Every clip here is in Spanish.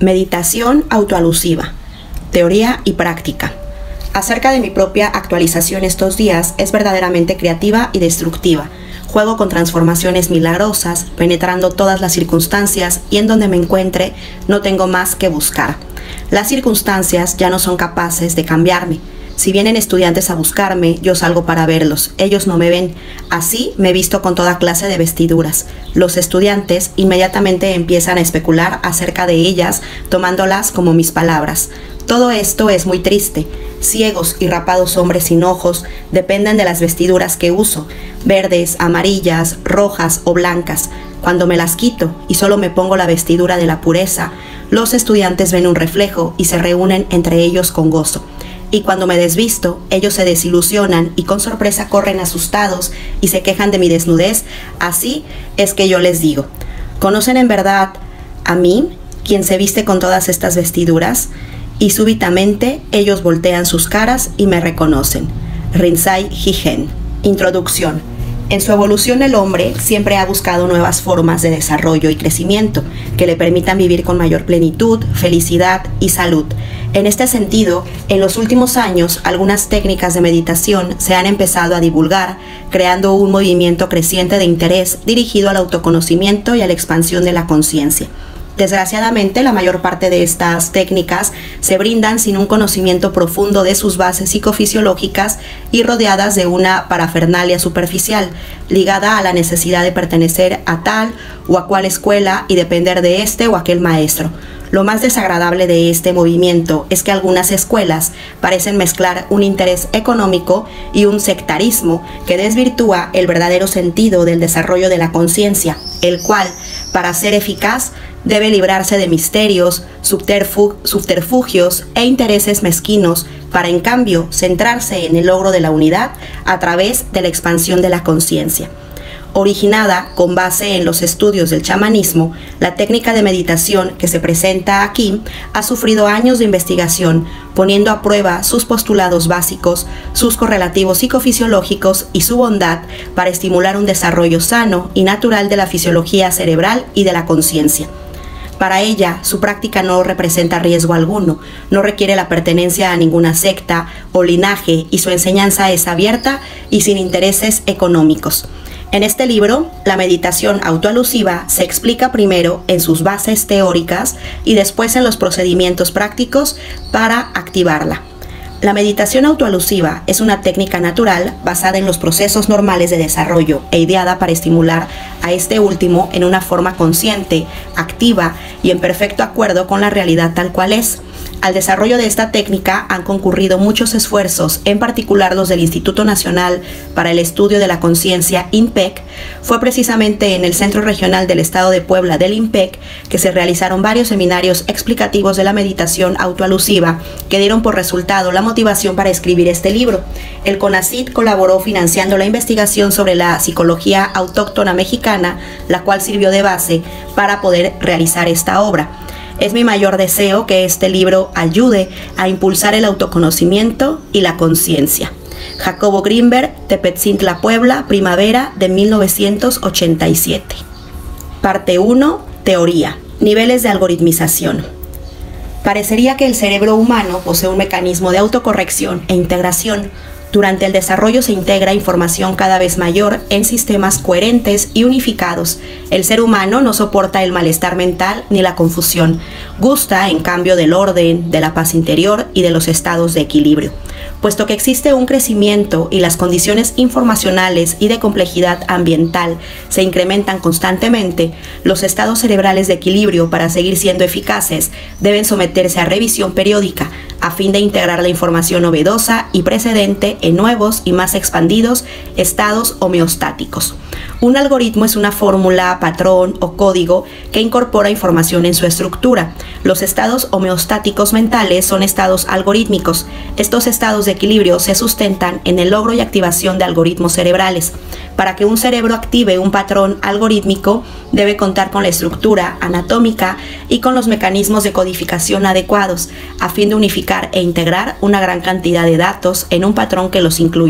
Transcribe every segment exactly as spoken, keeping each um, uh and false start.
Meditación autoalusiva, teoría y práctica. Acerca de mi propia actualización estos días, es verdaderamente creativa y destructiva. Juego con transformaciones milagrosas, penetrando todas las circunstancias, y en donde me encuentre no tengo más que buscar. Las circunstancias ya no son capaces de cambiarme. Si vienen estudiantes a buscarme, yo salgo para verlos. Ellos no me ven. Así me visto con toda clase de vestiduras. Los estudiantes inmediatamente empiezan a especular acerca de ellas, tomándolas como mis palabras. Todo esto es muy triste. Ciegos y rapados hombres sin ojos dependen de las vestiduras que uso, verdes, amarillas, rojas o blancas. Cuando me las quito y solo me pongo la vestidura de la pureza, los estudiantes ven un reflejo y se reúnen entre ellos con gozo. Y cuando me desvisto, ellos se desilusionan y con sorpresa corren asustados y se quejan de mi desnudez. Así es que yo les digo, ¿conocen en verdad a mí, quien se viste con todas estas vestiduras? Y súbitamente ellos voltean sus caras y me reconocen. Rinzai Higen. Introducción. En su evolución el hombre siempre ha buscado nuevas formas de desarrollo y crecimiento que le permitan vivir con mayor plenitud, felicidad y salud. En este sentido, en los últimos años, algunas técnicas de meditación se han empezado a divulgar, creando un movimiento creciente de interés dirigido al autoconocimiento y a la expansión de la conciencia. Desgraciadamente, la mayor parte de estas técnicas se brindan sin un conocimiento profundo de sus bases psicofisiológicas y rodeadas de una parafernalia superficial, ligada a la necesidad de pertenecer a tal o a cual escuela y depender de este o aquel maestro. Lo más desagradable de este movimiento es que algunas escuelas parecen mezclar un interés económico y un sectarismo que desvirtúa el verdadero sentido del desarrollo de la conciencia, el cual, para ser eficaz, debe librarse de misterios, subterfu- subterfugios e intereses mezquinos para, en cambio, centrarse en el logro de la unidad a través de la expansión de la conciencia. Originada con base en los estudios del chamanismo, la técnica de meditación que se presenta aquí ha sufrido años de investigación, poniendo a prueba sus postulados básicos, sus correlativos psicofisiológicos y su bondad para estimular un desarrollo sano y natural de la fisiología cerebral y de la conciencia. Para ella, su práctica no representa riesgo alguno, no requiere la pertenencia a ninguna secta o linaje y su enseñanza es abierta y sin intereses económicos. En este libro, la meditación autoalusiva se explica primero en sus bases teóricas y después en los procedimientos prácticos para activarla. La meditación autoalusiva es una técnica natural basada en los procesos normales de desarrollo e ideada para estimular a este último en una forma consciente, activa y en perfecto acuerdo con la realidad tal cual es. Al desarrollo de esta técnica han concurrido muchos esfuerzos, en particular los del Instituto Nacional para el Estudio de la Conciencia, I N P E C. Fue precisamente en el Centro Regional del Estado de Puebla del I N P E C que se realizaron varios seminarios explicativos de la meditación autoalusiva que dieron por resultado la motivación para escribir este libro. El CONACYT colaboró financiando la investigación sobre la psicología autóctona mexicana, la cual sirvió de base para poder realizar esta obra. Es mi mayor deseo que este libro ayude a impulsar el autoconocimiento y la conciencia. Jacobo Grinberg, Tepetzintla, Puebla, primavera de mil novecientos ochenta y siete. Parte uno. Teoría. Niveles de algoritmización. Parecería que el cerebro humano posee un mecanismo de autocorrección e integración. Durante el desarrollo se integra información cada vez mayor en sistemas coherentes y unificados. El ser humano no soporta el malestar mental ni la confusión. Gusta, en cambio, del orden, de la paz interior y de los estados de equilibrio. Puesto que existe un crecimiento y las condiciones informacionales y de complejidad ambiental se incrementan constantemente, los estados cerebrales de equilibrio, para seguir siendo eficaces, deben someterse a revisión periódica a fin de integrar la información novedosa y precedente en nuevos y más expandidos estados homeostáticos. Un algoritmo es una fórmula, patrón o código que incorpora información en su estructura. Los estados homeostáticos mentales son estados algorítmicos. Estos estados de equilibrio se sustentan en el logro y activación de algoritmos cerebrales. Para que un cerebro active un patrón algorítmico, debe contar con la estructura anatómica y con los mecanismos de codificación adecuados, a fin de unificar e integrar una gran cantidad de datos en un patrón que los incluya.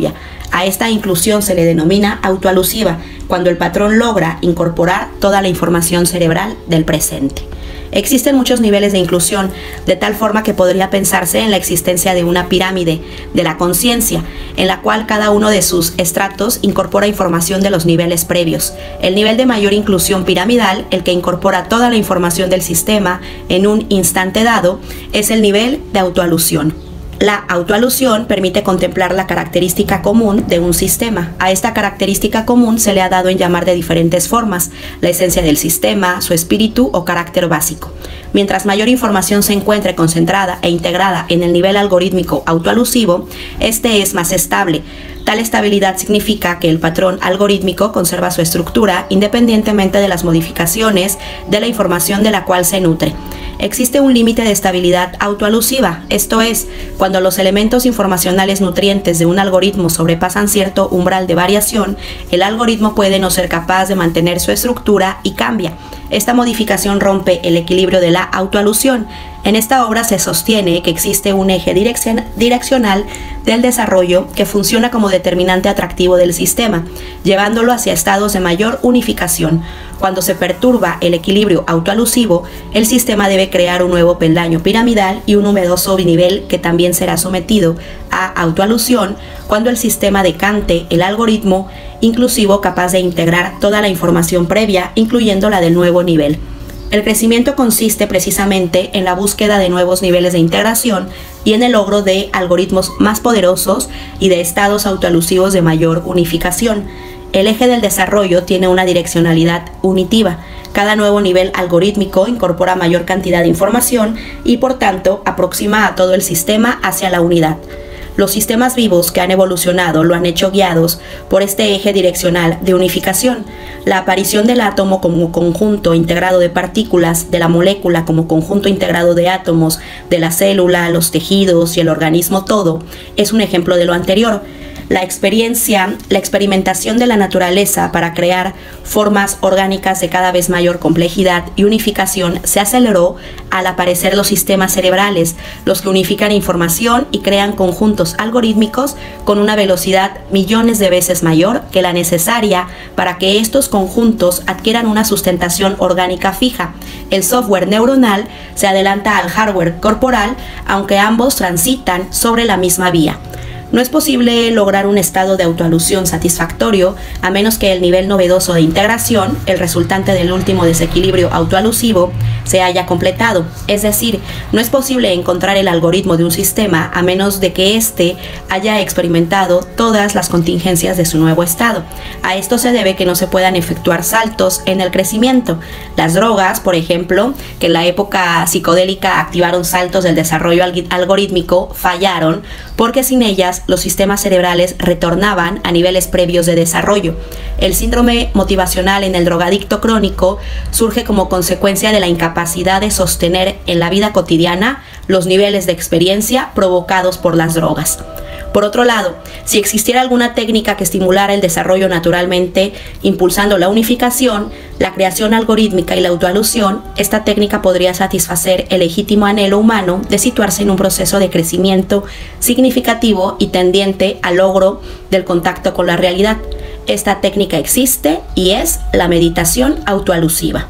A esta inclusión se le denomina autoalusiva, cuando el patrón logra incorporar toda la información cerebral del presente. Existen muchos niveles de inclusión, de tal forma que podría pensarse en la existencia de una pirámide de la conciencia, en la cual cada uno de sus estratos incorpora información de los niveles previos. El nivel de mayor inclusión piramidal, el que incorpora toda la información del sistema en un instante dado, es el nivel de autoalusión. La autoalusión permite contemplar la característica común de un sistema. A esta característica común se le ha dado en llamar de diferentes formas: la esencia del sistema, su espíritu o carácter básico. Mientras mayor información se encuentre concentrada e integrada en el nivel algorítmico autoalusivo, este es más estable. Tal estabilidad significa que el patrón algorítmico conserva su estructura independientemente de las modificaciones de la información de la cual se nutre. Existe un límite de estabilidad autoalusiva, esto es, cuando los elementos informacionales nutrientes de un algoritmo sobrepasan cierto umbral de variación, el algoritmo puede no ser capaz de mantener su estructura y cambia. Esta modificación rompe el equilibrio de la autoalusión. En esta obra se sostiene que existe un eje direccion- direccional del desarrollo que funciona como determinante atractivo del sistema, llevándolo hacia estados de mayor unificación. Cuando se perturba el equilibrio autoalusivo, el sistema debe crear un nuevo peldaño piramidal y un numeroso binivel que también será sometido a autoalusión cuando el sistema decante el algoritmo inclusivo capaz de integrar toda la información previa, incluyendo la del nuevo nivel. El crecimiento consiste precisamente en la búsqueda de nuevos niveles de integración y en el logro de algoritmos más poderosos y de estados autoalusivos de mayor unificación. El eje del desarrollo tiene una direccionalidad unitiva. Cada nuevo nivel algorítmico incorpora mayor cantidad de información y, por tanto, aproxima a todo el sistema hacia la unidad. Los sistemas vivos que han evolucionado lo han hecho guiados por este eje direccional de unificación. La aparición del átomo como conjunto integrado de partículas, de la molécula como conjunto integrado de átomos, de la célula, los tejidos y el organismo todo, es un ejemplo de lo anterior. La experiencia, la experimentación de la naturaleza para crear formas orgánicas de cada vez mayor complejidad y unificación se aceleró al aparecer los sistemas cerebrales, los que unifican información y crean conjuntos algorítmicos con una velocidad millones de veces mayor que la necesaria para que estos conjuntos adquieran una sustentación orgánica fija. El software neuronal se adelanta al hardware corporal, aunque ambos transitan sobre la misma vía. No es posible lograr un estado de autoalusión satisfactorio a menos que el nivel novedoso de integración, el resultante del último desequilibrio autoalusivo, se haya completado. Es decir, no es posible encontrar el algoritmo de un sistema a menos de que éste haya experimentado todas las contingencias de su nuevo estado. A esto se debe que no se puedan efectuar saltos en el crecimiento. Las drogas, por ejemplo, que en la época psicodélica activaron saltos del desarrollo algorítmico, fallaron porque sin ellas los sistemas cerebrales retornaban a niveles previos de desarrollo. El síndrome motivacional en el drogadicto crónico surge como consecuencia de la incapacidad de sostener en la vida cotidiana los niveles de experiencia provocados por las drogas. Por otro lado, si existiera alguna técnica que estimulara el desarrollo naturalmente, impulsando la unificación, la creación algorítmica y la autoalusión, esta técnica podría satisfacer el legítimo anhelo humano de situarse en un proceso de crecimiento significativo y tendiente al logro del contacto con la realidad. Esta técnica existe y es la meditación autoalusiva.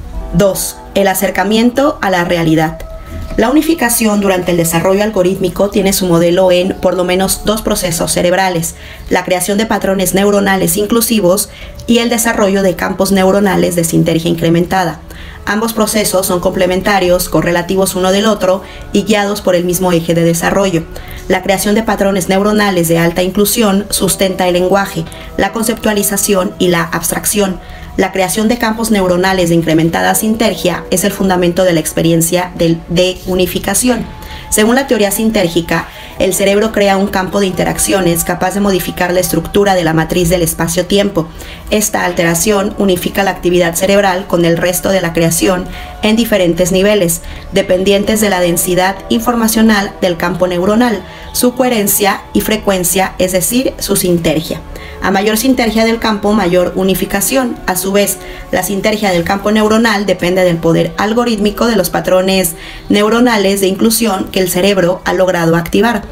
dos. El acercamiento a la realidad. La unificación durante el desarrollo algorítmico tiene su modelo en por lo menos dos procesos cerebrales: la creación de patrones neuronales inclusivos y el desarrollo de campos neuronales de sinergia incrementada. Ambos procesos son complementarios, correlativos uno del otro y guiados por el mismo eje de desarrollo. La creación de patrones neuronales de alta inclusión sustenta el lenguaje, la conceptualización y la abstracción. La creación de campos neuronales de incrementada sinergia es el fundamento de la experiencia de unificación. Según la teoría sinérgica, el cerebro crea un campo de interacciones capaz de modificar la estructura de la matriz del espacio-tiempo. Esta alteración unifica la actividad cerebral con el resto de la creación en diferentes niveles, dependientes de la densidad informacional del campo neuronal, su coherencia y frecuencia, es decir, su sinergia. A mayor sinergia del campo, mayor unificación. A su vez, la sinergia del campo neuronal depende del poder algorítmico de los patrones neuronales de inclusión que el cerebro ha logrado activar.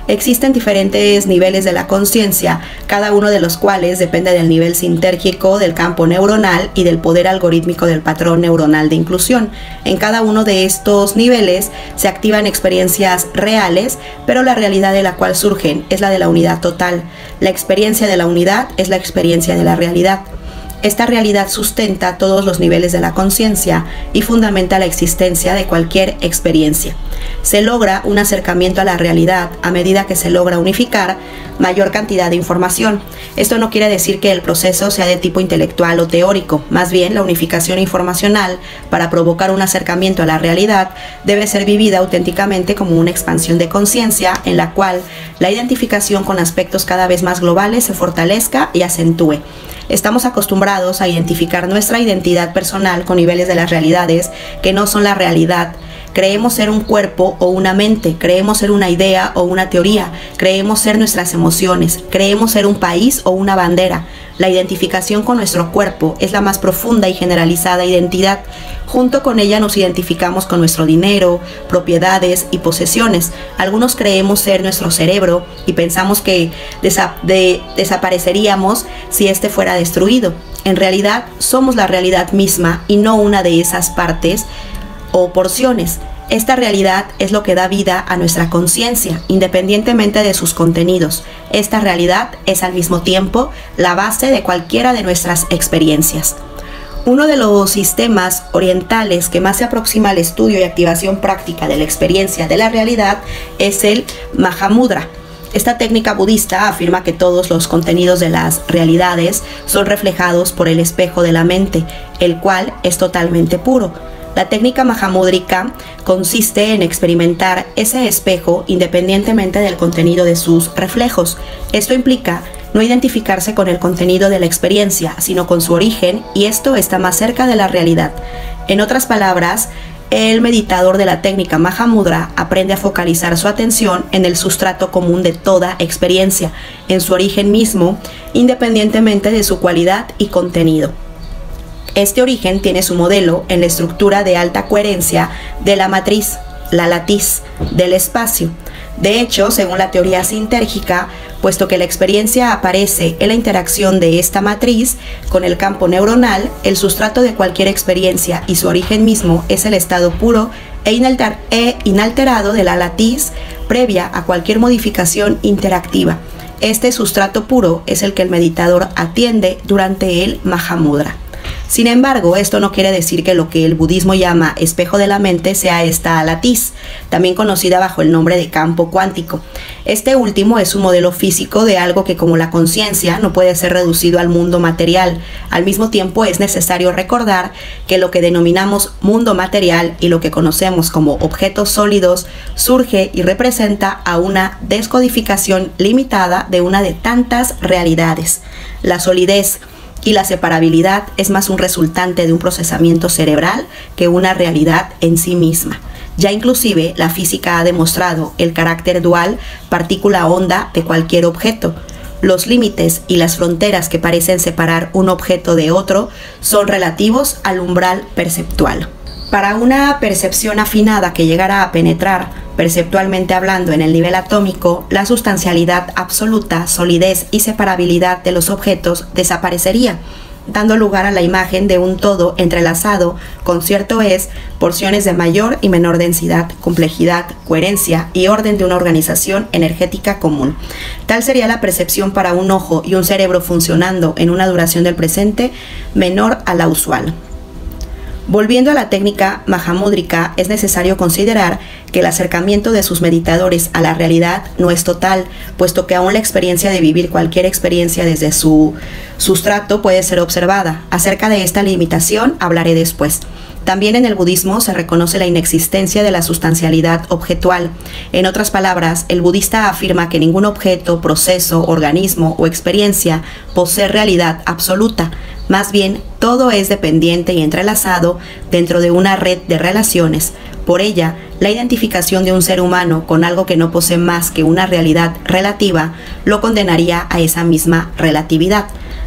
Existen diferentes niveles de la conciencia, cada uno de los cuales depende del nivel sintérgico del campo neuronal y del poder algorítmico del patrón neuronal de inclusión. En cada uno de estos niveles se activan experiencias reales, pero la realidad de la cual surgen es la de la unidad total. La experiencia de la unidad es la experiencia de la realidad. Esta realidad sustenta todos los niveles de la conciencia y fundamenta la existencia de cualquier experiencia. Se logra un acercamiento a la realidad a medida que se logra unificar mayor cantidad de información. Esto no quiere decir que el proceso sea de tipo intelectual o teórico, más bien la unificación informacional para provocar un acercamiento a la realidad debe ser vivida auténticamente como una expansión de conciencia en la cual la identificación con aspectos cada vez más globales se fortalezca y acentúe. Estamos acostumbrados a identificar nuestra identidad personal con niveles de las realidades que no son la realidad. Creemos ser un cuerpo o una mente, creemos ser una idea o una teoría, creemos ser nuestras emociones, creemos ser un país o una bandera. La identificación con nuestro cuerpo es la más profunda y generalizada identidad. Junto con ella nos identificamos con nuestro dinero, propiedades y posesiones. Algunos creemos ser nuestro cerebro y pensamos que desa- de- desapareceríamos si este fuera destruido. En realidad, somos la realidad misma y no una de esas partes o porciones. Esta realidad es lo que da vida a nuestra conciencia, independientemente de sus contenidos. Esta realidad es al mismo tiempo la base de cualquiera de nuestras experiencias. Uno de los sistemas orientales que más se aproxima al estudio y activación práctica de la experiencia de la realidad es el Mahamudra. Esta técnica budista afirma que todos los contenidos de las realidades son reflejados por el espejo de la mente, el cual es totalmente puro. La técnica mahamúdrica consiste en experimentar ese espejo independientemente del contenido de sus reflejos. Esto implica no identificarse con el contenido de la experiencia, sino con su origen, y esto está más cerca de la realidad. En otras palabras, el meditador de la técnica Mahamudra aprende a focalizar su atención en el sustrato común de toda experiencia, en su origen mismo, independientemente de su cualidad y contenido. Este origen tiene su modelo en la estructura de alta coherencia de la matriz, la latiz, del espacio. De hecho, según la teoría sintérgica, puesto que la experiencia aparece en la interacción de esta matriz con el campo neuronal, el sustrato de cualquier experiencia y su origen mismo es el estado puro e inalter- e inalterado de la latiz previa a cualquier modificación interactiva. Este sustrato puro es el que el meditador atiende durante el Mahamudra. Sin embargo, esto no quiere decir que lo que el budismo llama espejo de la mente sea esta latiz, también conocida bajo el nombre de campo cuántico. Este último es un modelo físico de algo que, como la conciencia, no puede ser reducido al mundo material. Al mismo tiempo, es necesario recordar que lo que denominamos mundo material y lo que conocemos como objetos sólidos surge y representa a una descodificación limitada de una de tantas realidades. La solidez y la separabilidad es más un resultante de un procesamiento cerebral que una realidad en sí misma. Ya inclusive la física ha demostrado el carácter dual partícula-onda de cualquier objeto. Los límites y las fronteras que parecen separar un objeto de otro son relativos al umbral perceptual. Para una percepción afinada que llegara a penetrar, perceptualmente hablando, en el nivel atómico, la sustancialidad absoluta, solidez y separabilidad de los objetos desaparecería, dando lugar a la imagen de un todo entrelazado con cierto es, porciones de mayor y menor densidad, complejidad, coherencia y orden de una organización energética común. Tal sería la percepción para un ojo y un cerebro funcionando en una duración del presente menor a la usual. Volviendo a la técnica mahamúdrica, es necesario considerar que el acercamiento de sus meditadores a la realidad no es total, puesto que aún la experiencia de vivir cualquier experiencia desde su sustrato puede ser observada. Acerca de esta limitación hablaré después. También en el budismo se reconoce la inexistencia de la sustancialidad objetual. En otras palabras, el budista afirma que ningún objeto, proceso, organismo o experiencia posee realidad absoluta. Más bien, todo es dependiente y entrelazado dentro de una red de relaciones. Por ella, la identificación de un ser humano con algo que no posee más que una realidad relativa lo condenaría a esa misma relatividad.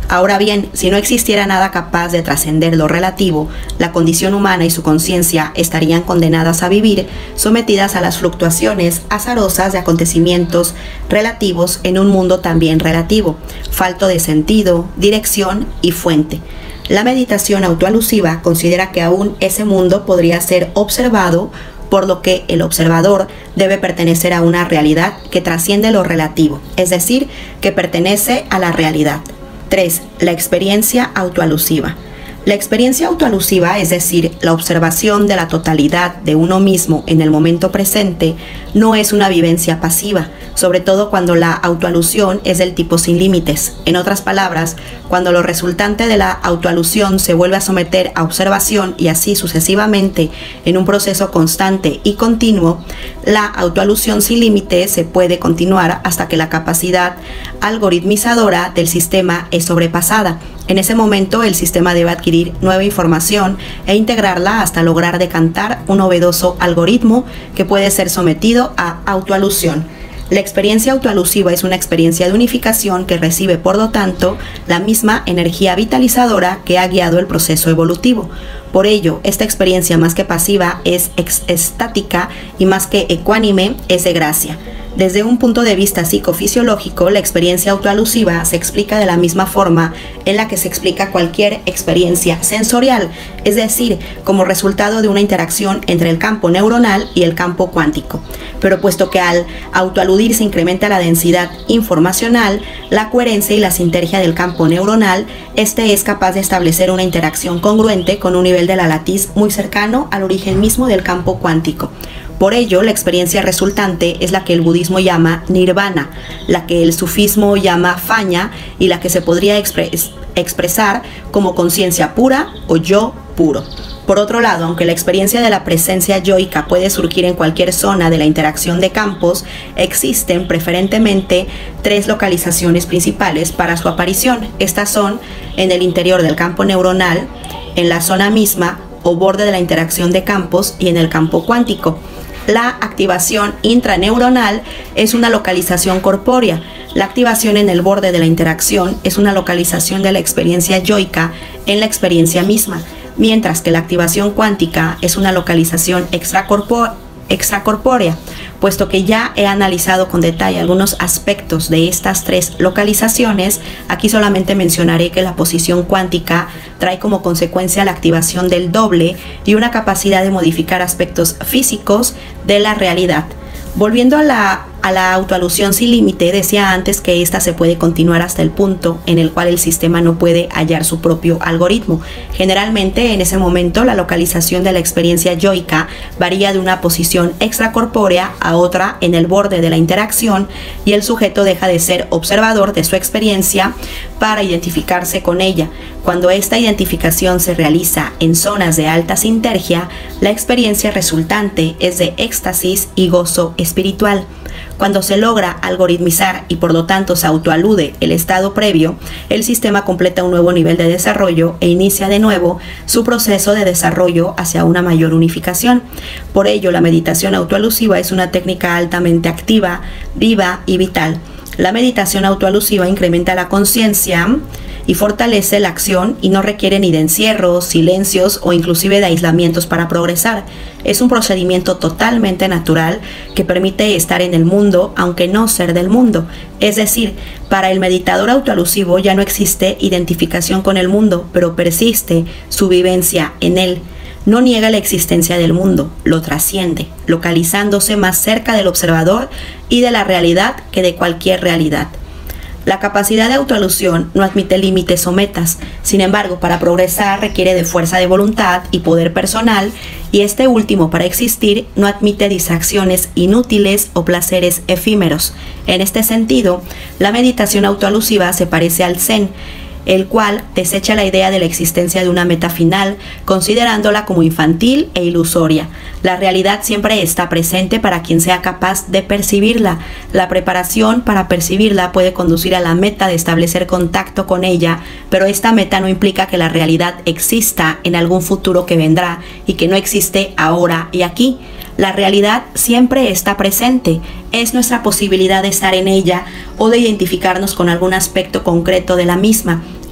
Ahora bien, si no existiera nada capaz de trascender lo relativo, la condición humana y su conciencia estarían condenadas a vivir sometidas a las fluctuaciones azarosas de acontecimientos relativos en un mundo también relativo, falto de sentido, dirección y fuente. La meditación autoalusiva considera que aún ese mundo podría ser observado, por lo que el observador debe pertenecer a una realidad que trasciende lo relativo, es decir, que pertenece a la realidad. tres. La experiencia autoalusiva. La experiencia autoalusiva, es decir, la observación de la totalidad de uno mismo en el momento presente, no es una vivencia pasiva, sobre todo cuando la autoalusión es del tipo sin límites. En otras palabras, cuando lo resultante de la autoalusión se vuelve a someter a observación y así sucesivamente en un proceso constante y continuo, la autoalusión sin límites se puede continuar hasta que la capacidad algoritmizadora del sistema es sobrepasada. En ese momento, el sistema debe adquirir nueva información e integrarla hasta lograr decantar un novedoso algoritmo que puede ser sometido a autoalusión. La experiencia autoalusiva es una experiencia de unificación que recibe, por lo tanto, la misma energía vitalizadora que ha guiado el proceso evolutivo. Por ello, esta experiencia más que pasiva es estática y más que ecuánime es de gracia. Desde un punto de vista psicofisiológico, la experiencia autoalusiva se explica de la misma forma en la que se explica cualquier experiencia sensorial, es decir, como resultado de una interacción entre el campo neuronal y el campo cuántico. Pero puesto que al autoaludir se incrementa la densidad informacional, la coherencia y la sinergia del campo neuronal, este es capaz de establecer una interacción congruente con un nivel de la latiz muy cercano al origen mismo del campo cuántico. Por ello, la experiencia resultante es la que el budismo llama nirvana, la que el sufismo llama faña y la que se podría expres- expresar como conciencia pura o yo puro. Por otro lado, aunque la experiencia de la presencia yoica puede surgir en cualquier zona de la interacción de campos, existen preferentemente tres localizaciones principales para su aparición. Estas son en el interior del campo neuronal, en la zona misma o borde de la interacción de campos y en el campo cuántico. La activación intraneuronal es una localización corpórea. La activación en el borde de la interacción es una localización de la experiencia yoica en la experiencia misma, mientras que la activación cuántica es una localización extracorpórea. extracorpórea, puesto que ya he analizado con detalle algunos aspectos de estas tres localizaciones. Aquí solamente mencionaré que la posición cuántica trae como consecuencia la activación del doble y una capacidad de modificar aspectos físicos de la realidad. Volviendo a la, a la autoalusión sin límite, decía antes que esta se puede continuar hasta el punto en el cual el sistema no puede hallar su propio algoritmo. Generalmente, en ese momento, la localización de la experiencia yoica varía de una posición extracorpórea a otra en el borde de la interacción y el sujeto deja de ser observador de su experiencia para identificarse con ella. Cuando esta identificación se realiza en zonas de alta sinergia, la experiencia resultante es de éxtasis y gozo espiritual. Cuando se logra algoritmizar y por lo tanto se autoalude el estado previo, el sistema completa un nuevo nivel de desarrollo e inicia de nuevo su proceso de desarrollo hacia una mayor unificación. Por ello, la meditación autoalusiva es una técnica altamente activa, viva y vital. La meditación autoalusiva incrementa la conciencia y fortalece la acción y no requiere ni de encierros, silencios o inclusive de aislamientos para progresar. Es un procedimiento totalmente natural que permite estar en el mundo aunque no ser del mundo. Es decir, para el meditador autoalusivo ya no existe identificación con el mundo, pero persiste su vivencia en él. No niega la existencia del mundo, lo trasciende, localizándose más cerca del observador y de la realidad que de cualquier realidad. La capacidad de autoalusión no admite límites o metas, sin embargo, para progresar requiere de fuerza de voluntad y poder personal, y este último, para existir, no admite distracciones inútiles o placeres efímeros. En este sentido, la meditación autoalusiva se parece al Zen, el cual desecha la idea de la existencia de una meta final, considerándola como infantil e ilusoria. La realidad siempre está presente para quien sea capaz de percibirla. La preparación para percibirla puede conducir a la meta de establecer contacto con ella, pero esta meta no implica que la realidad exista en algún futuro que vendrá y que no existe ahora y aquí. La realidad siempre está presente, es nuestra posibilidad de estar en ella o de identificarnos con algún aspecto concreto de la misma.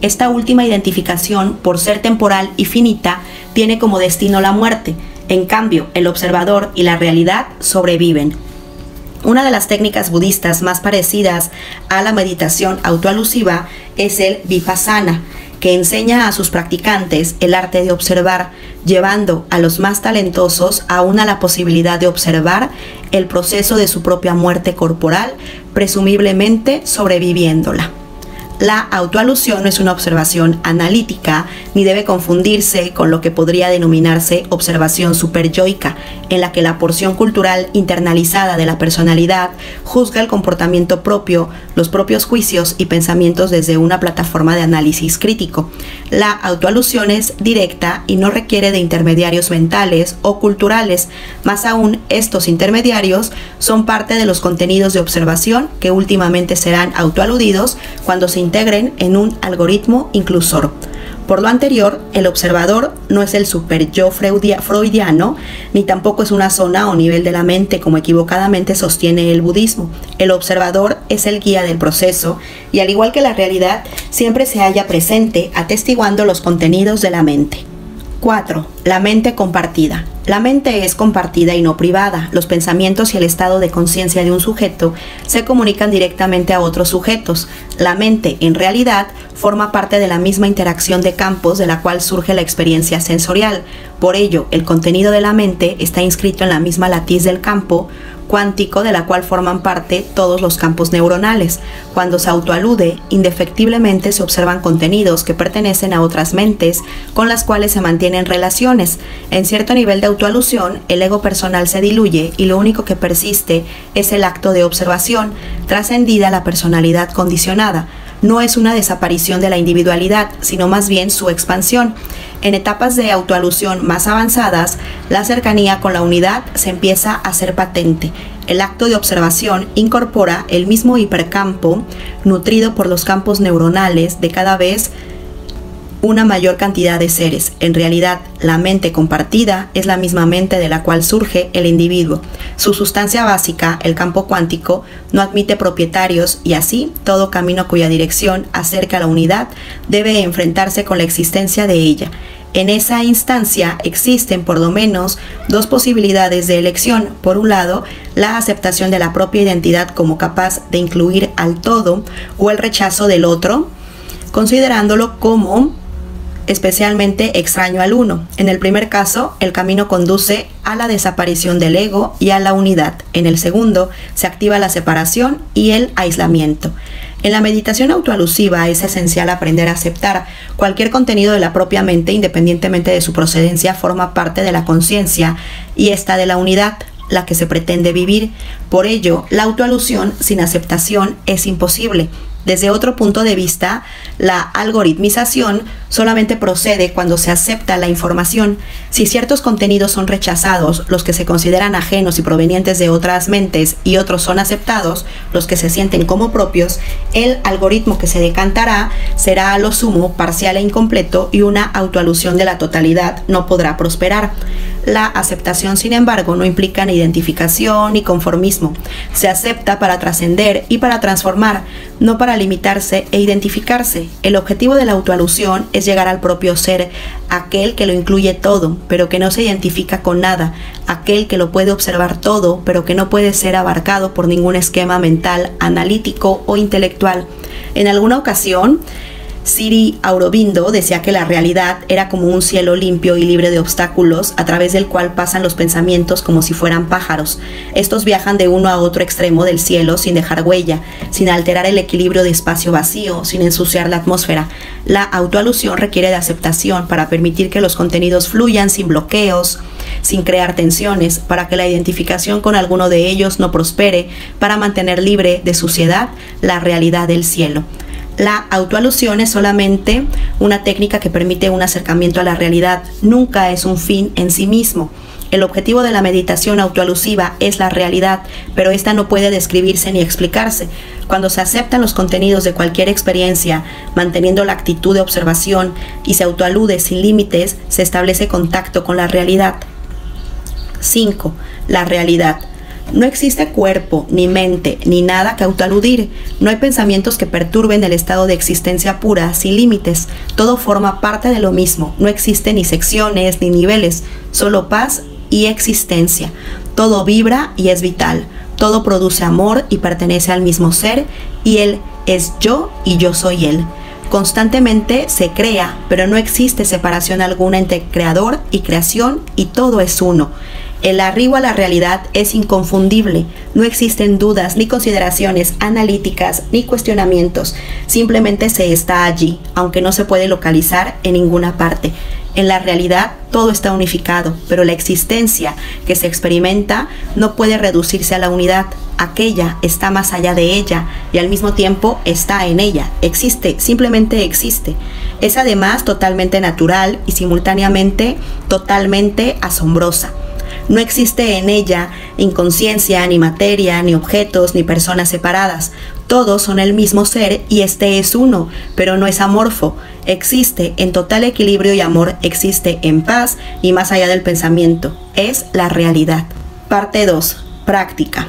Esta última identificación, por ser temporal y finita, tiene como destino la muerte. En cambio, el observador y la realidad sobreviven. Una de las técnicas budistas más parecidas a la meditación autoalusiva es el Vipassana, que enseña a sus practicantes el arte de observar, llevando a los más talentosos aún a la posibilidad de observar el proceso de su propia muerte corporal, presumiblemente sobreviviéndola. La autoalusión no es una observación analítica ni debe confundirse con lo que podría denominarse observación superyoica, en la que la porción cultural internalizada de la personalidad juzga el comportamiento propio, los propios juicios y pensamientos desde una plataforma de análisis crítico. La autoalusión es directa y no requiere de intermediarios mentales o culturales. Más aún, estos intermediarios son parte de los contenidos de observación que últimamente serán autoaludidos cuando se integren en un algoritmo inclusor. Por lo anterior, el observador no es el super yo freudiano, ni tampoco es una zona o nivel de la mente como equivocadamente sostiene el budismo. El observador es el guía del proceso y, al igual que la realidad, siempre se halla presente atestiguando los contenidos de la mente. cuatro. La mente compartida. La mente es compartida y no privada. Los pensamientos y el estado de conciencia de un sujeto se comunican directamente a otros sujetos. La mente, en realidad, forma parte de la misma interacción de campos de la cual surge la experiencia sensorial. Por ello, el contenido de la mente está inscrito en la misma latiz del campo cuántico de la cual forman parte todos los campos neuronales. Cuando se autoalude, indefectiblemente se observan contenidos que pertenecen a otras mentes con las cuales se mantienen relaciones. En cierto nivel de autoalusión, el ego personal se diluye y lo único que persiste es el acto de observación, trascendida la personalidad condicionada. No es una desaparición de la individualidad, sino más bien su expansión. En etapas de autoalusión más avanzadas, la cercanía con la unidad se empieza a hacer patente. El acto de observación incorpora el mismo hipercampo, nutrido por los campos neuronales de cada vez una mayor cantidad de seres. En realidad, la mente compartida es la misma mente de la cual surge el individuo. Su sustancia básica, el campo cuántico, no admite propietarios y así todo camino cuya dirección acerca a la unidad debe enfrentarse con la existencia de ella. En esa instancia existen por lo menos dos posibilidades de elección. Por un lado, la aceptación de la propia identidad como capaz de incluir al todo o el rechazo del otro, considerándolo como especialmente extraño al uno. En el primer caso, el camino conduce a la desaparición del ego y a la unidad. En el segundo, se activa la separación y el aislamiento. En la meditación autoalusiva es esencial aprender a aceptar cualquier contenido de la propia mente, independientemente de su procedencia, forma parte de la conciencia y esta de la unidad, la que se pretende vivir. Por ello, la autoalusión sin aceptación es imposible. Desde otro punto de vista, la algoritmización solamente procede cuando se acepta la información. Si ciertos contenidos son rechazados, los que se consideran ajenos y provenientes de otras mentes, y otros son aceptados, los que se sienten como propios, el algoritmo que se decantará será a lo sumo parcial e incompleto y una autoalusión de la totalidad no podrá prosperar. La aceptación, sin embargo, no implica ni identificación ni conformismo. Se acepta para trascender y para transformar, no para limitarse e identificarse. El objetivo de la autoalusión es llegar al propio ser, aquel que lo incluye todo, pero que no se identifica con nada, aquel que lo puede observar todo, pero que no puede ser abarcado por ningún esquema mental, analítico o intelectual. En alguna ocasión, Sri Aurobindo decía que la realidad era como un cielo limpio y libre de obstáculos a través del cual pasan los pensamientos como si fueran pájaros. Estos viajan de uno a otro extremo del cielo sin dejar huella, sin alterar el equilibrio de espacio vacío, sin ensuciar la atmósfera. La autoalusión requiere de aceptación para permitir que los contenidos fluyan sin bloqueos, sin crear tensiones, para que la identificación con alguno de ellos no prospere, para mantener libre de suciedad la realidad del cielo. La autoalusión es solamente una técnica que permite un acercamiento a la realidad, nunca es un fin en sí mismo. El objetivo de la meditación autoalusiva es la realidad, pero esta no puede describirse ni explicarse. Cuando se aceptan los contenidos de cualquier experiencia, manteniendo la actitud de observación y se autoalude sin límites, se establece contacto con la realidad. cinco. La realidad. No existe cuerpo, ni mente, ni nada que autoaludir. No hay pensamientos que perturben el estado de existencia pura, sin límites. Todo forma parte de lo mismo. No existen ni secciones, ni niveles. Solo paz y existencia. Todo vibra y es vital. Todo produce amor y pertenece al mismo ser. Y él es yo y yo soy él. Constantemente se crea, pero no existe separación alguna entre creador y creación, y todo es uno. El arribo a la realidad es inconfundible. No existen dudas, ni consideraciones analíticas, ni cuestionamientos. Simplemente se está allí, aunque no se puede localizar en ninguna parte. En la realidad todo está unificado, pero la existencia que se experimenta no puede reducirse a la unidad. Aquella está más allá de ella y al mismo tiempo está en ella. Existe, simplemente existe. Es además totalmente natural y simultáneamente totalmente asombrosa. No existe en ella inconsciencia, ni materia, ni objetos, ni personas separadas. Todos son el mismo ser y este es uno, pero no es amorfo. Existe en total equilibrio y amor, existe en paz y más allá del pensamiento. Es la realidad. Parte dos. Práctica.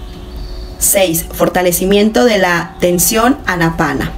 seis. Fortalecimiento de la atención Anapana.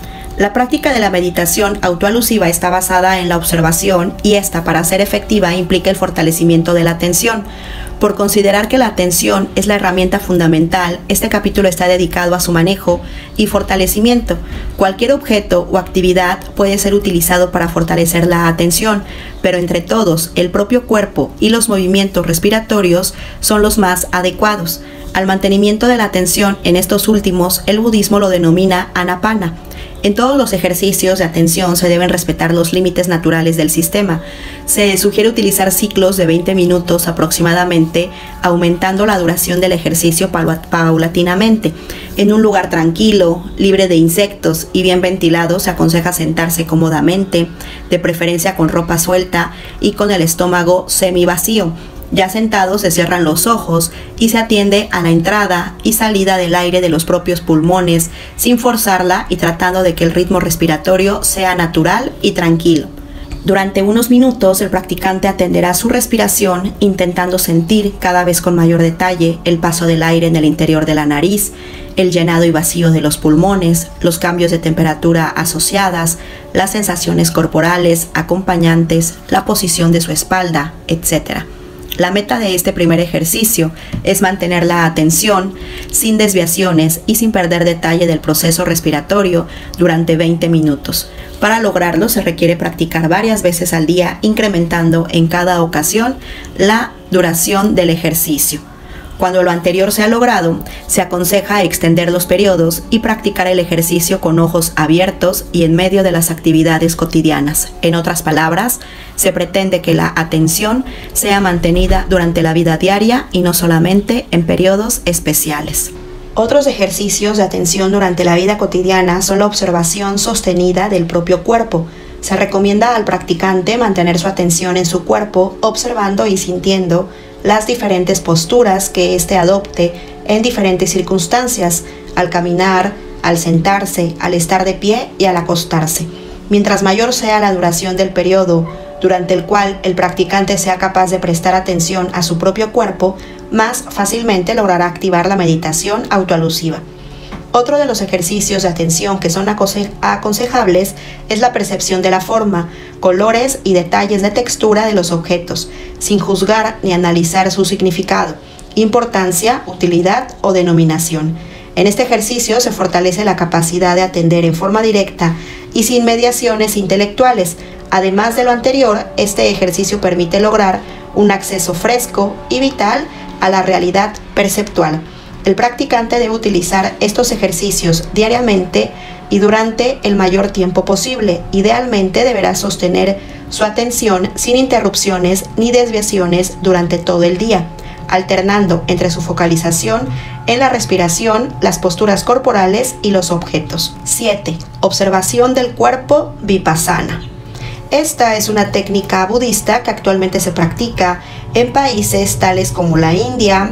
La práctica de la meditación autoalusiva está basada en la observación y esta, para ser efectiva, implica el fortalecimiento de la atención. Por considerar que la atención es la herramienta fundamental, este capítulo está dedicado a su manejo y fortalecimiento. Cualquier objeto o actividad puede ser utilizado para fortalecer la atención, pero entre todos, el propio cuerpo y los movimientos respiratorios son los más adecuados. Al mantenimiento de la atención en estos últimos, el budismo lo denomina Anapana. En todos los ejercicios de atención se deben respetar los límites naturales del sistema. Se sugiere utilizar ciclos de veinte minutos aproximadamente, aumentando la duración del ejercicio paulatinamente. En un lugar tranquilo, libre de insectos y bien ventilado, se aconseja sentarse cómodamente, de preferencia con ropa suelta y con el estómago semivacío. Ya sentados se cierran los ojos y se atiende a la entrada y salida del aire de los propios pulmones sin forzarla y tratando de que el ritmo respiratorio sea natural y tranquilo. Durante unos minutos el practicante atenderá su respiración intentando sentir cada vez con mayor detalle el paso del aire en el interior de la nariz, el llenado y vacío de los pulmones, los cambios de temperatura asociadas, las sensaciones corporales acompañantes, la posición de su espalda, etcétera. La meta de este primer ejercicio es mantener la atención sin desviaciones y sin perder detalle del proceso respiratorio durante veinte minutos. Para lograrlo se requiere practicar varias veces al día, incrementando en cada ocasión la duración del ejercicio. Cuando lo anterior se ha logrado, se aconseja extender los periodos y practicar el ejercicio con ojos abiertos y en medio de las actividades cotidianas. En otras palabras, se pretende que la atención sea mantenida durante la vida diaria y no solamente en periodos especiales. Otros ejercicios de atención durante la vida cotidiana son la observación sostenida del propio cuerpo. Se recomienda al practicante mantener su atención en su cuerpo, observando y sintiendo las diferentes posturas que éste adopte en diferentes circunstancias, al caminar, al sentarse, al estar de pie y al acostarse. Mientras mayor sea la duración del periodo durante el cual el practicante sea capaz de prestar atención a su propio cuerpo, más fácilmente logrará activar la meditación autoalusiva. Otro de los ejercicios de atención que son aconse- aconsejables es la percepción de la forma, colores y detalles de textura de los objetos, sin juzgar ni analizar su significado, importancia, utilidad o denominación. En este ejercicio se fortalece la capacidad de atender en forma directa y sin mediaciones intelectuales. Además de lo anterior, este ejercicio permite lograr un acceso fresco y vital a la realidad perceptual. El practicante debe utilizar estos ejercicios diariamente y durante el mayor tiempo posible. Idealmente deberá sostener su atención sin interrupciones ni desviaciones durante todo el día, alternando entre su focalización en la respiración, las posturas corporales y los objetos. siete. Observación del cuerpo vipassana. Esta es una técnica budista que actualmente se practica en países tales como la India,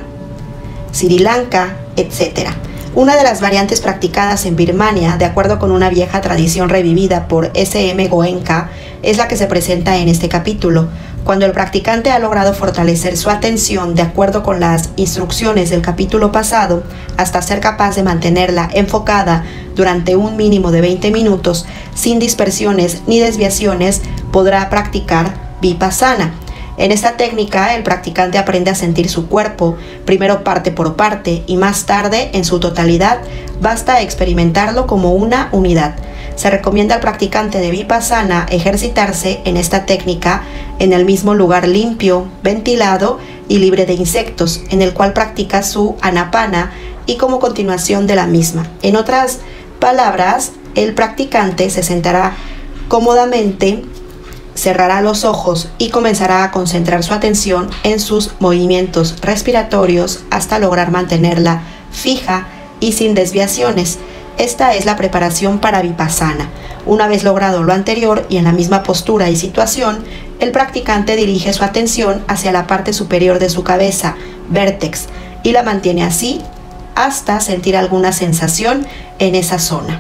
Sri Lanka, etcétera. Una de las variantes practicadas en Birmania, de acuerdo con una vieja tradición revivida por S M Goenka, es la que se presenta en este capítulo. Cuando el practicante ha logrado fortalecer su atención de acuerdo con las instrucciones del capítulo pasado, hasta ser capaz de mantenerla enfocada durante un mínimo de veinte minutos, sin dispersiones ni desviaciones, podrá practicar Vipassana. En esta técnica, el practicante aprende a sentir su cuerpo, primero parte por parte y más tarde en su totalidad. Basta experimentarlo como una unidad. Se recomienda al practicante de Vipassana ejercitarse en esta técnica en el mismo lugar limpio, ventilado y libre de insectos, en el cual practica su Anapana y como continuación de la misma. En otras palabras, el practicante se sentará cómodamente, cerrará los ojos y comenzará a concentrar su atención en sus movimientos respiratorios hasta lograr mantenerla fija y sin desviaciones. Esta es la preparación para Vipassana. Una vez logrado lo anterior y en la misma postura y situación, el practicante dirige su atención hacia la parte superior de su cabeza, vértex, y la mantiene así hasta sentir alguna sensación en esa zona.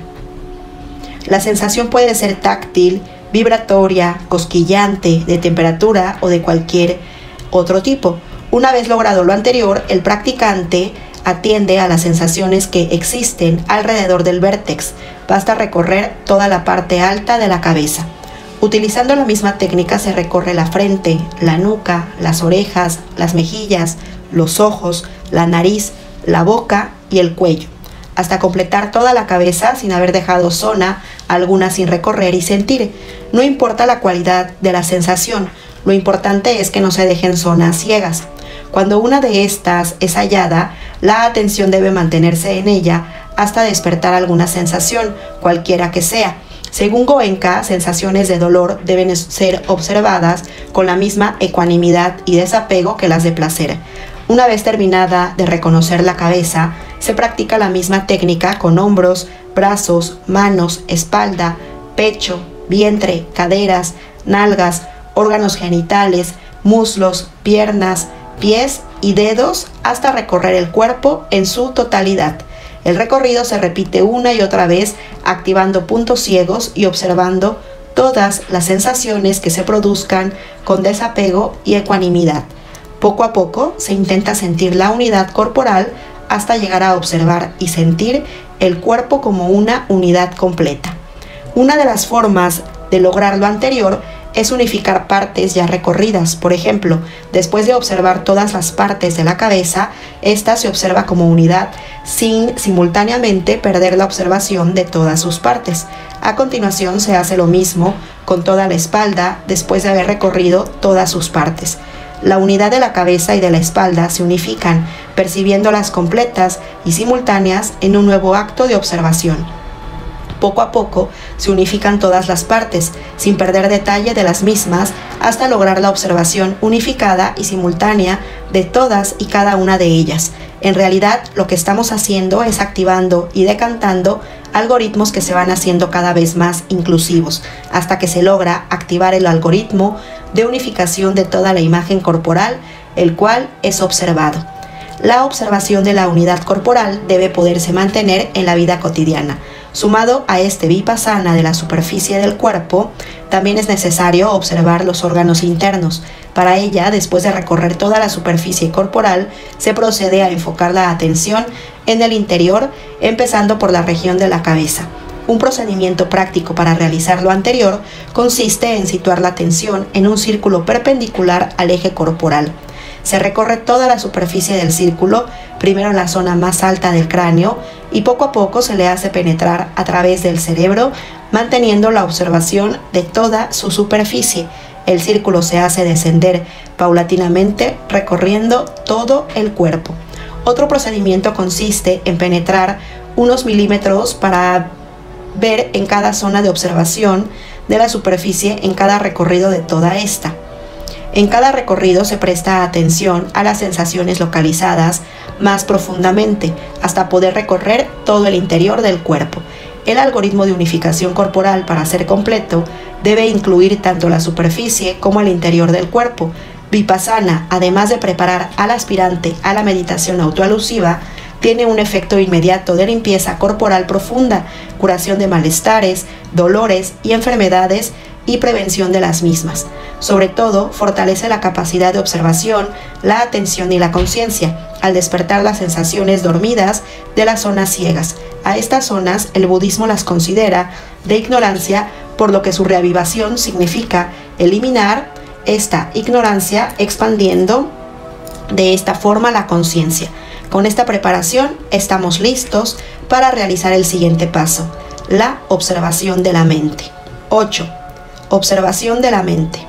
La sensación puede ser táctil, vibratoria, cosquillante, de temperatura o de cualquier otro tipo. Una vez logrado lo anterior, el practicante atiende a las sensaciones que existen alrededor del vértex. Basta recorrer toda la parte alta de la cabeza. Utilizando la misma técnica se recorre la frente, la nuca, las orejas, las mejillas, los ojos, la nariz, la boca y el cuello, hasta completar toda la cabeza sin haber dejado zona alguna sin recorrer y sentir. No importa la cualidad de la sensación, lo importante es que no se dejen zonas ciegas. Cuando una de estas es hallada, la atención debe mantenerse en ella hasta despertar alguna sensación, cualquiera que sea. Según Goenka, sensaciones de dolor deben ser observadas con la misma ecuanimidad y desapego que las de placer. Una vez terminada de reconocer la cabeza, se practica la misma técnica con hombros, brazos, manos, espalda, pecho, vientre, caderas, nalgas, órganos genitales, muslos, piernas, pies y dedos hasta recorrer el cuerpo en su totalidad. El recorrido se repite una y otra vez, activando puntos ciegos y observando todas las sensaciones que se produzcan con desapego y ecuanimidad. Poco a poco se intenta sentir la unidad corporal hasta llegar a observar y sentir el cuerpo como una unidad completa. Una de las formas de lograr lo anterior es unificar partes ya recorridas. Por ejemplo, después de observar todas las partes de la cabeza, esta se observa como unidad sin simultáneamente perder la observación de todas sus partes. A continuación se hace lo mismo con toda la espalda después de haber recorrido todas sus partes. La unidad de la cabeza y de la espalda se unifican, percibiéndolas completas y simultáneas en un nuevo acto de observación. Poco a poco se unifican todas las partes, sin perder detalle de las mismas, hasta lograr la observación unificada y simultánea de todas y cada una de ellas. En realidad, lo que estamos haciendo es activando y decantando algoritmos que se van haciendo cada vez más inclusivos, hasta que se logra activar el algoritmo de unificación de toda la imagen corporal, el cual es observado. La observación de la unidad corporal debe poderse mantener en la vida cotidiana. Sumado a este Vipassana de la superficie del cuerpo, también es necesario observar los órganos internos. Para ella, después de recorrer toda la superficie corporal, se procede a enfocar la atención en el interior, empezando por la región de la cabeza. Un procedimiento práctico para realizar lo anterior consiste en situar la atención en un círculo perpendicular al eje corporal. Se recorre toda la superficie del círculo, primero en la zona más alta del cráneo, y poco a poco se le hace penetrar a través del cerebro, manteniendo la observación de toda su superficie. El círculo se hace descender paulatinamente, recorriendo todo el cuerpo. Otro procedimiento consiste en penetrar unos milímetros para ver en cada zona de observación de la superficie en cada recorrido de toda esta. En cada recorrido se presta atención a las sensaciones localizadas más profundamente, hasta poder recorrer todo el interior del cuerpo. El algoritmo de unificación corporal, para ser completo, debe incluir tanto la superficie como el interior del cuerpo. Vipassana, además de preparar al aspirante a la meditación autoalusiva, tiene un efecto inmediato de limpieza corporal profunda, curación de malestares, dolores y enfermedades y prevención de las mismas. Sobre todo, fortalece la capacidad de observación, la atención y la conciencia, al despertar las sensaciones dormidas de las zonas ciegas. A estas zonas el budismo las considera de ignorancia, por lo que su reavivación significa eliminar esta ignorancia expandiendo de esta forma la conciencia. Con esta preparación estamos listos para realizar el siguiente paso, la observación de la mente. ocho. Observación de la mente.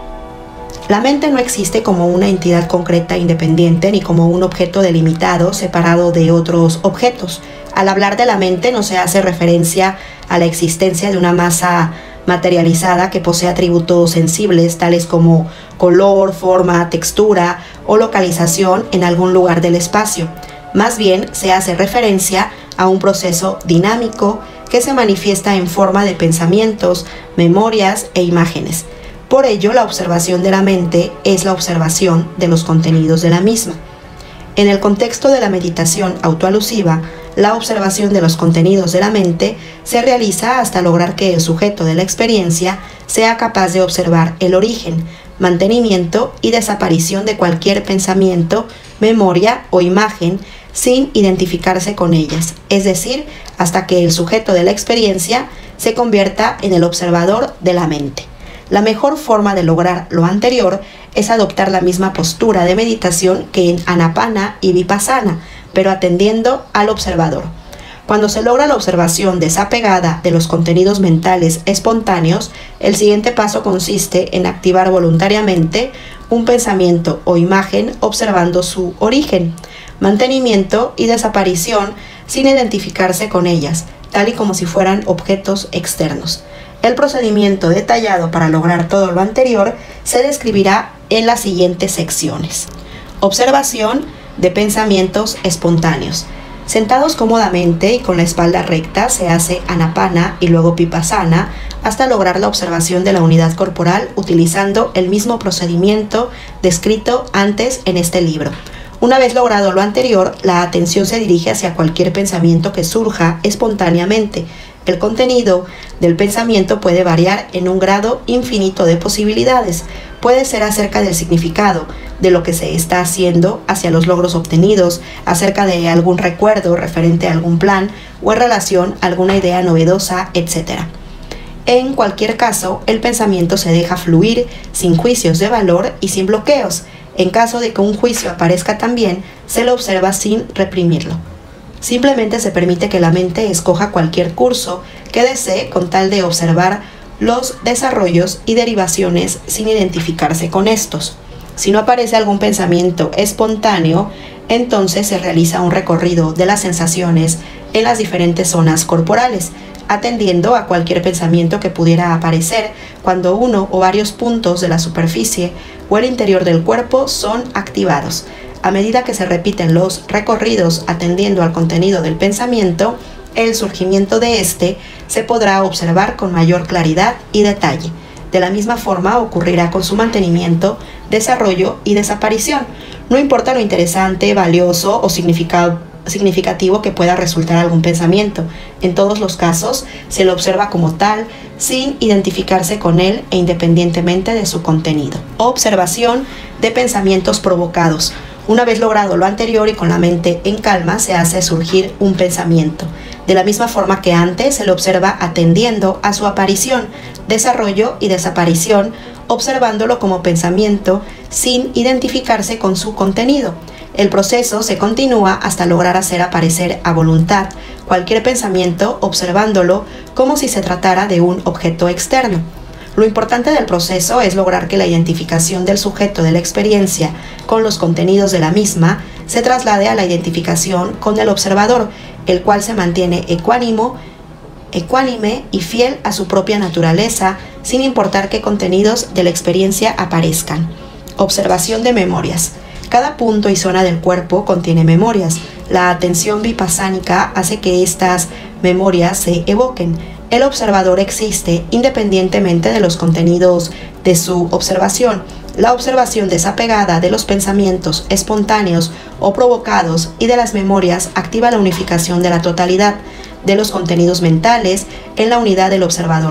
La mente no existe como una entidad concreta e independiente ni como un objeto delimitado separado de otros objetos. Al hablar de la mente no se hace referencia a la existencia de una masa materializada que posee atributos sensibles tales como color, forma, textura o localización en algún lugar del espacio. Más bien se hace referencia a un proceso dinámico que se manifiesta en forma de pensamientos, memorias e imágenes. Por ello, la observación de la mente es la observación de los contenidos de la misma. En el contexto de la meditación autoalusiva, la observación de los contenidos de la mente se realiza hasta lograr que el sujeto de la experiencia sea capaz de observar el origen, mantenimiento y desaparición de cualquier pensamiento, memoria o imagen sin identificarse con ellas, es decir, hasta que el sujeto de la experiencia se convierta en el observador de la mente. La mejor forma de lograr lo anterior es adoptar la misma postura de meditación que en Anapana y Vipassana, pero atendiendo al observador. Cuando se logra la observación desapegada de los contenidos mentales espontáneos, el siguiente paso consiste en activar voluntariamente un pensamiento o imagen observando su origen, mantenimiento y desaparición sin identificarse con ellas, tal y como si fueran objetos externos. El procedimiento detallado para lograr todo lo anterior se describirá en las siguientes secciones. Observación de pensamientos espontáneos. Sentados cómodamente y con la espalda recta se hace Anapana y luego Vipassana hasta lograr la observación de la unidad corporal utilizando el mismo procedimiento descrito antes en este libro. Una vez logrado lo anterior, la atención se dirige hacia cualquier pensamiento que surja espontáneamente. El contenido del pensamiento puede variar en un grado infinito de posibilidades. Puede ser acerca del significado, de lo que se está haciendo, hacia los logros obtenidos, acerca de algún recuerdo referente a algún plan o en relación a alguna idea novedosa, etcétera. En cualquier caso, el pensamiento se deja fluir sin juicios de valor y sin bloqueos. En caso de que un juicio aparezca también, se lo observa sin reprimirlo. Simplemente se permite que la mente escoja cualquier curso que desee con tal de observar los desarrollos y derivaciones sin identificarse con estos. Si no aparece algún pensamiento espontáneo, entonces se realiza un recorrido de las sensaciones en las diferentes zonas corporales, atendiendo a cualquier pensamiento que pudiera aparecer cuando uno o varios puntos de la superficie o el interior del cuerpo son activados. A medida que se repiten los recorridos atendiendo al contenido del pensamiento, el surgimiento de este se podrá observar con mayor claridad y detalle. De la misma forma ocurrirá con su mantenimiento, desarrollo y desaparición. No importa lo interesante, valioso o significado significativo que pueda resultar algún pensamiento. En todos los casos, se lo observa como tal, sin identificarse con él e independientemente de su contenido. Observación de pensamientos provocados. Una vez logrado lo anterior y con la mente en calma, se hace surgir un pensamiento. De la misma forma que antes, se lo observa atendiendo a su aparición, desarrollo y desaparición, observándolo como pensamiento sin identificarse con su contenido. El proceso se continúa hasta lograr hacer aparecer a voluntad cualquier pensamiento, observándolo como si se tratara de un objeto externo. Lo importante del proceso es lograr que la identificación del sujeto de la experiencia con los contenidos de la misma se traslade a la identificación con el observador, el cual se mantiene ecuánimo, ecuánime y fiel a su propia naturaleza, sin importar qué contenidos de la experiencia aparezcan. Observación de memorias. Cada punto y zona del cuerpo contiene memorias. La atención vipassánica hace que estas memorias se evoquen. El observador existe independientemente de los contenidos de su observación. La observación desapegada de los pensamientos espontáneos o provocados y de las memorias activa la unificación de la totalidad de los contenidos mentales en la unidad del observador.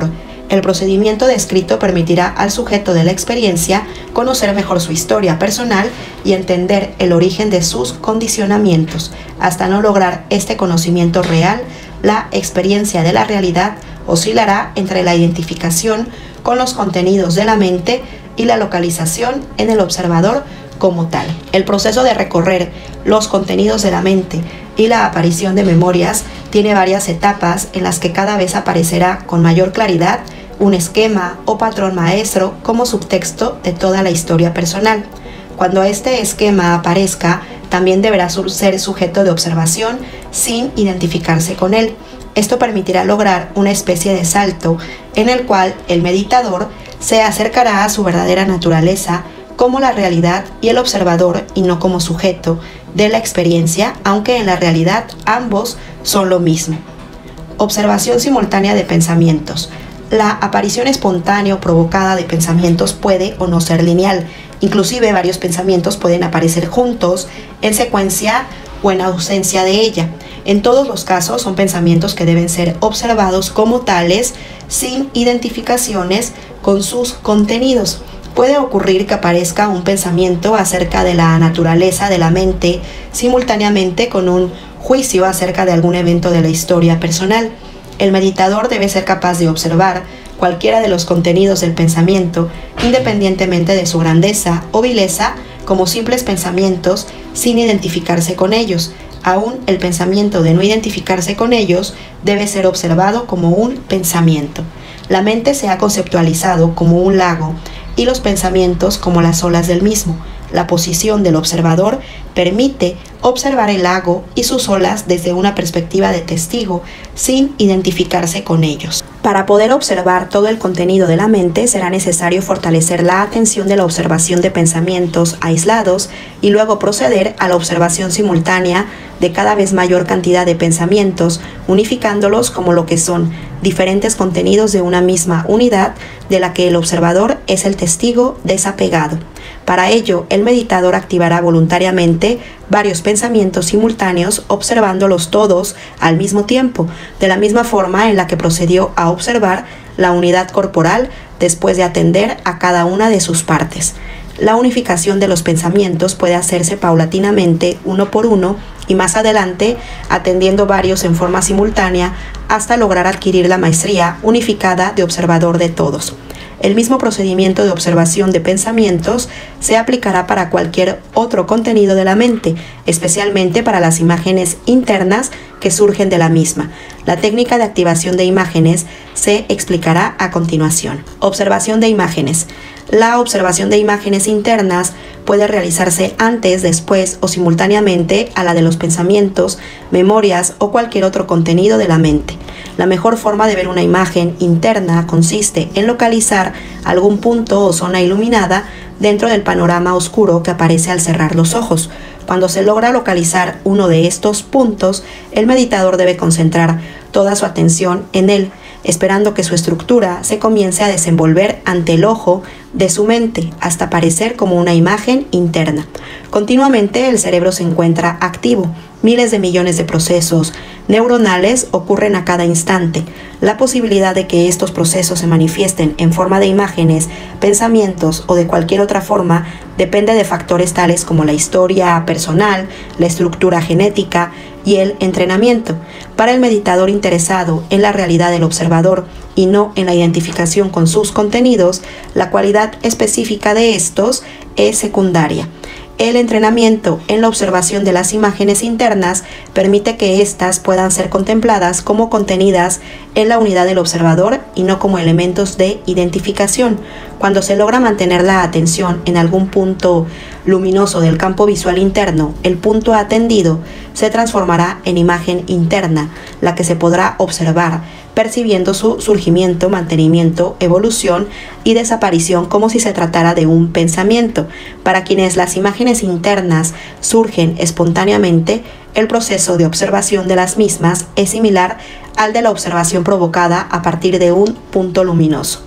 El procedimiento descrito permitirá al sujeto de la experiencia conocer mejor su historia personal y entender el origen de sus condicionamientos. Hasta no lograr este conocimiento real, la experiencia de la realidad oscilará entre la identificación con los contenidos de la mente y la localización en el observador como tal. El proceso de recorrer los contenidos de la mente y la aparición de memorias tiene varias etapas en las que cada vez aparecerá con mayor claridad un esquema o patrón maestro como subtexto de toda la historia personal. Cuando este esquema aparezca, también deberá ser sujeto de observación sin identificarse con él. Esto permitirá lograr una especie de salto en el cual el meditador se acercará a su verdadera naturaleza como la realidad y el observador y no como sujeto de la experiencia, aunque en la realidad ambos son lo mismo. Observación simultánea de pensamientos. La aparición espontánea o provocada de pensamientos puede o no ser lineal. Inclusive varios pensamientos pueden aparecer juntos, en secuencia o en ausencia de ella. En todos los casos son pensamientos que deben ser observados como tales, sin identificaciones con sus contenidos. Puede ocurrir que aparezca un pensamiento acerca de la naturaleza de la mente simultáneamente con un juicio acerca de algún evento de la historia personal. El meditador debe ser capaz de observar cualquiera de los contenidos del pensamiento, independientemente de su grandeza o vileza, como simples pensamientos sin identificarse con ellos. Aún el pensamiento de no identificarse con ellos debe ser observado como un pensamiento. La mente se ha conceptualizado como un lago y los pensamientos como las olas del mismo. La posición del observador permite observar el lago y sus olas desde una perspectiva de testigo, sin identificarse con ellos. Para poder observar todo el contenido de la mente, será necesario fortalecer la atención de la observación de pensamientos aislados y luego proceder a la observación simultánea de cada vez mayor cantidad de pensamientos, unificándolos como lo que son diferentes contenidos de una misma unidad de la que el observador es el testigo desapegado. Para ello, el meditador activará voluntariamente varios pensamientos simultáneos, observándolos todos al mismo tiempo, de la misma forma en la que procedió a observar la unidad corporal después de atender a cada una de sus partes. La unificación de los pensamientos puede hacerse paulatinamente, uno por uno, y más adelante, atendiendo varios en forma simultánea, hasta lograr adquirir la maestría unificada de observador de todos. El mismo procedimiento de observación de pensamientos se aplicará para cualquier otro contenido de la mente, especialmente para las imágenes internas que surgen de la misma. La técnica de activación de imágenes se explicará a continuación. Observación de imágenes. La observación de imágenes internas puede realizarse antes, después o simultáneamente a la de los pensamientos, memorias o cualquier otro contenido de la mente. La mejor forma de ver una imagen interna consiste en localizar algún punto o zona iluminada dentro del panorama oscuro que aparece al cerrar los ojos. Cuando se logra localizar uno de estos puntos, el meditador debe concentrar toda su atención en él, esperando que su estructura se comience a desenvolver ante el ojo de su mente hasta aparecer como una imagen interna. Continuamente el cerebro se encuentra activo. Miles de millones de procesos neuronales ocurren a cada instante. La posibilidad de que estos procesos se manifiesten en forma de imágenes, pensamientos o de cualquier otra forma depende de factores tales como la historia personal, la estructura genética y el entrenamiento. Para el meditador interesado en la realidad del observador y no en la identificación con sus contenidos, la cualidad específica de estos es secundaria. El entrenamiento en la observación de las imágenes internas permite que éstas puedan ser contempladas como contenidas en la unidad del observador y no como elementos de identificación. Cuando se logra mantener la atención en algún punto luminoso del campo visual interno, el punto atendido se transformará en imagen interna, la que se podrá observar, percibiendo su surgimiento, mantenimiento, evolución y desaparición como si se tratara de un pensamiento. Para quienes las imágenes internas surgen espontáneamente, el proceso de observación de las mismas es similar al de la observación provocada a partir de un punto luminoso.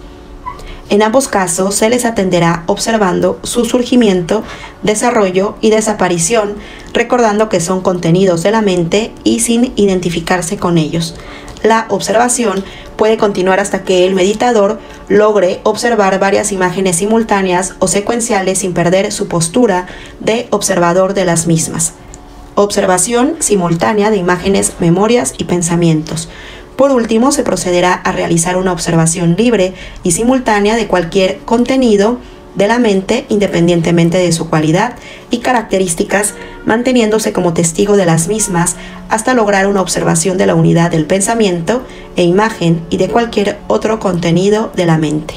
En ambos casos se les atenderá observando su surgimiento, desarrollo y desaparición, recordando que son contenidos de la mente y sin identificarse con ellos. La observación puede continuar hasta que el meditador logre observar varias imágenes simultáneas o secuenciales sin perder su postura de observador de las mismas. Observación simultánea de imágenes, memorias y pensamientos. Por último, se procederá a realizar una observación libre y simultánea de cualquier contenido de la mente, independientemente de su cualidad y características, manteniéndose como testigo de las mismas hasta lograr una observación de la unidad del pensamiento e imagen y de cualquier otro contenido de la mente.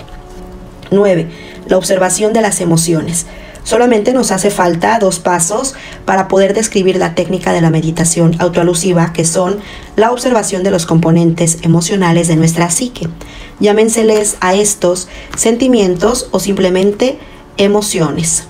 nueve. La observación de las emociones. Solamente nos hace falta dos pasos para poder describir la técnica de la meditación autoalusiva, que son la observación de los componentes emocionales de nuestra psique. Llámenseles a estos sentimientos o simplemente emociones.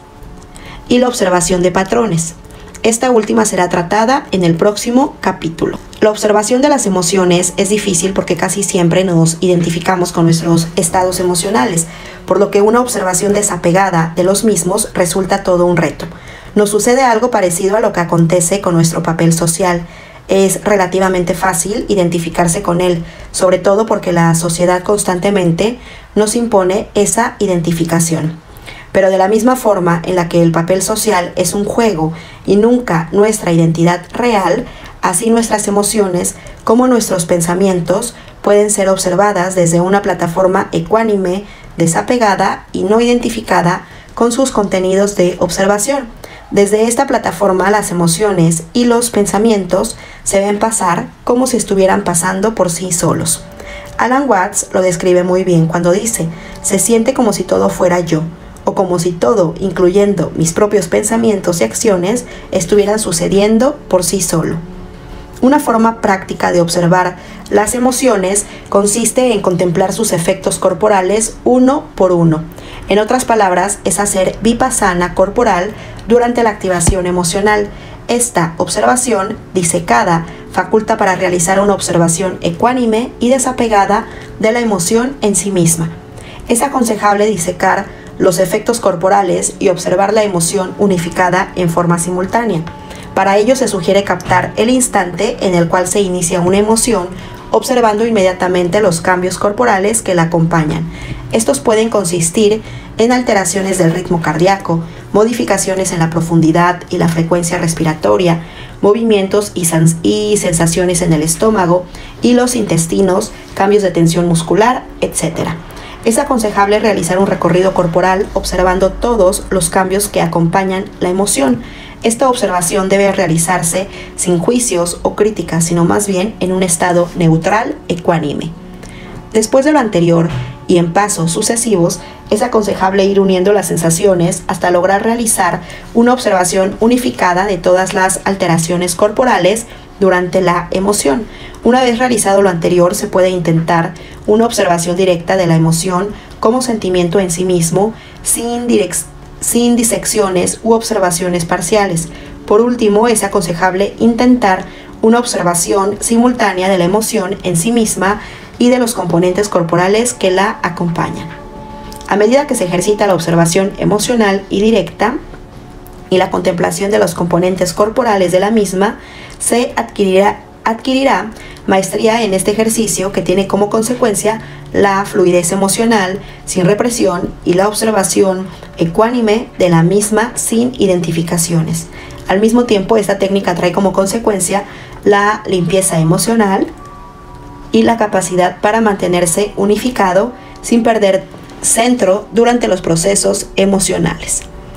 Y la observación de patrones. Esta última será tratada en el próximo capítulo. La observación de las emociones es difícil porque casi siempre nos identificamos con nuestros estados emocionales, por lo que una observación desapegada de los mismos resulta todo un reto. Nos sucede algo parecido a lo que acontece con nuestro papel social. Es relativamente fácil identificarse con él, sobre todo porque la sociedad constantemente nos impone esa identificación. Pero de la misma forma en la que el papel social es un juego y nunca nuestra identidad real, así nuestras emociones como nuestros pensamientos pueden ser observadas desde una plataforma ecuánime, desapegada y no identificada con sus contenidos de observación. Desde esta plataforma, las emociones y los pensamientos se ven pasar como si estuvieran pasando por sí solos. Alan Watts lo describe muy bien cuando dice: se siente como si todo fuera yo, o como si todo, incluyendo mis propios pensamientos y acciones, estuvieran sucediendo por sí solo. Una forma práctica de observar las emociones consiste en contemplar sus efectos corporales uno por uno. En otras palabras, es hacer vipassana corporal durante la activación emocional. Esta observación disecada faculta para realizar una observación ecuánime y desapegada de la emoción en sí misma. Es aconsejable disecar los efectos corporales y observar la emoción unificada en forma simultánea. Para ello se sugiere captar el instante en el cual se inicia una emoción, observando inmediatamente los cambios corporales que la acompañan. Estos pueden consistir en alteraciones del ritmo cardíaco, modificaciones en la profundidad y la frecuencia respiratoria, movimientos y, y sensaciones en el estómago y los intestinos, cambios de tensión muscular, etcétera. Es aconsejable realizar un recorrido corporal observando todos los cambios que acompañan la emoción. Esta observación debe realizarse sin juicios o críticas, sino más bien en un estado neutral, ecuánime. Después de lo anterior y en pasos sucesivos, es aconsejable ir uniendo las sensaciones hasta lograr realizar una observación unificada de todas las alteraciones corporales durante la emoción. Una vez realizado lo anterior, se puede intentar una observación directa de la emoción como sentimiento en sí mismo, sin, sin disecciones u observaciones parciales. Por último, es aconsejable intentar una observación simultánea de la emoción en sí misma y de los componentes corporales que la acompañan. A medida que se ejercita la observación emocional y directa y la contemplación de los componentes corporales de la misma, se adquirirá, adquirirá maestría en este ejercicio, que tiene como consecuencia la fluidez emocional sin represión y la observación ecuánime de la misma sin identificaciones. Al mismo tiempo, esta técnica trae como consecuencia la limpieza emocional y la capacidad para mantenerse unificado sin perder centro durante los procesos emocionales.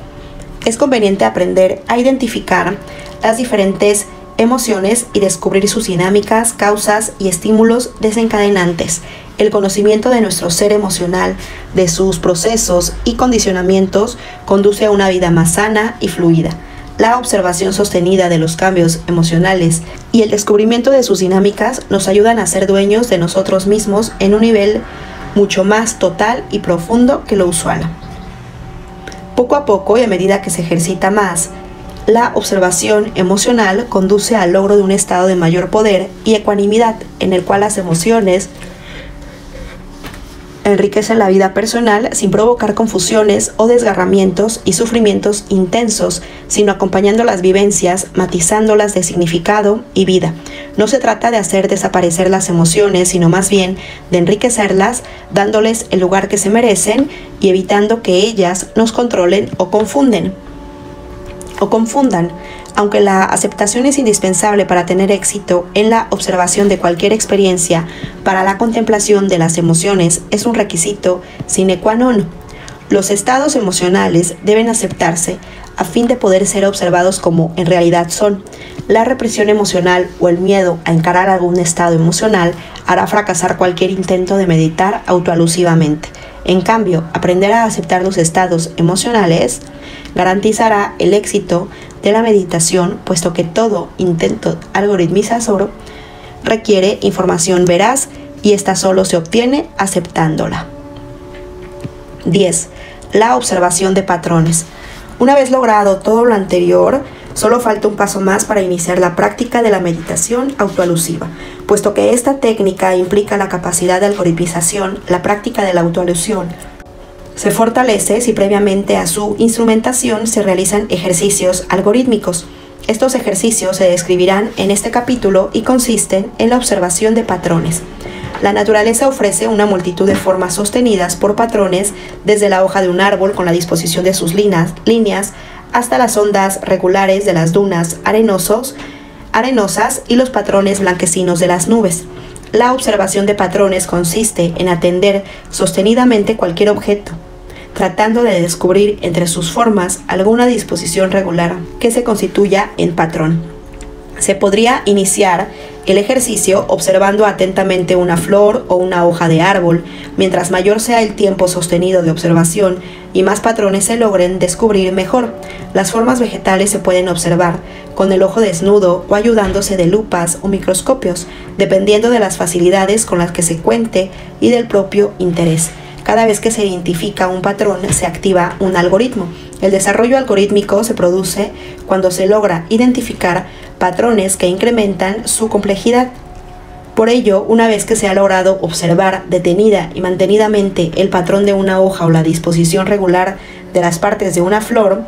Es conveniente aprender a identificar las diferentes emociones y descubrir sus dinámicas, causas y estímulos desencadenantes. El conocimiento de nuestro ser emocional, de sus procesos y condicionamientos, conduce a una vida más sana y fluida. La observación sostenida de los cambios emocionales y el descubrimiento de sus dinámicas nos ayudan a ser dueños de nosotros mismos en un nivel mucho más total y profundo que lo usual. Poco a poco, y a medida que se ejercita más, la observación emocional conduce al logro de un estado de mayor poder y ecuanimidad, en el cual las emociones enriquecen la vida personal sin provocar confusiones o desgarramientos y sufrimientos intensos, sino acompañando las vivencias, matizándolas de significado y vida. No se trata de hacer desaparecer las emociones, sino más bien de enriquecerlas, dándoles el lugar que se merecen y evitando que ellas nos controlen o confunden. O confundan. Aunque la aceptación es indispensable para tener éxito en la observación de cualquier experiencia, para la contemplación de las emociones es un requisito sine qua non. Los estados emocionales deben aceptarse a fin de poder ser observados como en realidad son. La represión emocional o el miedo a encarar algún estado emocional hará fracasar cualquier intento de meditar autoalusivamente. En cambio, aprender a aceptar los estados emocionales garantizará el éxito de la meditación, puesto que todo intento algoritmizador requiere información veraz y esta solo se obtiene aceptándola. diez. La observación de patrones. Una vez logrado todo lo anterior, solo falta un paso más para iniciar la práctica de la meditación autoalusiva. Puesto que esta técnica implica la capacidad de algoritmización, la práctica de la autoalusión se fortalece si previamente a su instrumentación se realizan ejercicios algorítmicos. Estos ejercicios se describirán en este capítulo y consisten en la observación de patrones. La naturaleza ofrece una multitud de formas sostenidas por patrones, desde la hoja de un árbol con la disposición de sus líneas, líneas hasta las ondas regulares de las dunas arenosos, arenosas y los patrones blanquecinos de las nubes. La observación de patrones consiste en atender sostenidamente cualquier objeto, tratando de descubrir entre sus formas alguna disposición regular que se constituya en patrón. Se podría iniciar el ejercicio observando atentamente una flor o una hoja de árbol. Mientras mayor sea el tiempo sostenido de observación y más patrones se logren descubrir, mejor. Las formas vegetales se pueden observar con el ojo desnudo o ayudándose de lupas o microscopios, dependiendo de las facilidades con las que se cuente y del propio interés. Cada vez que se identifica un patrón, se activa un algoritmo. El desarrollo algorítmico se produce cuando se logra identificar patrones que incrementan su complejidad. Por ello, una vez que se ha logrado observar detenida y mantenidamente el patrón de una hoja o la disposición regular de las partes de una flor,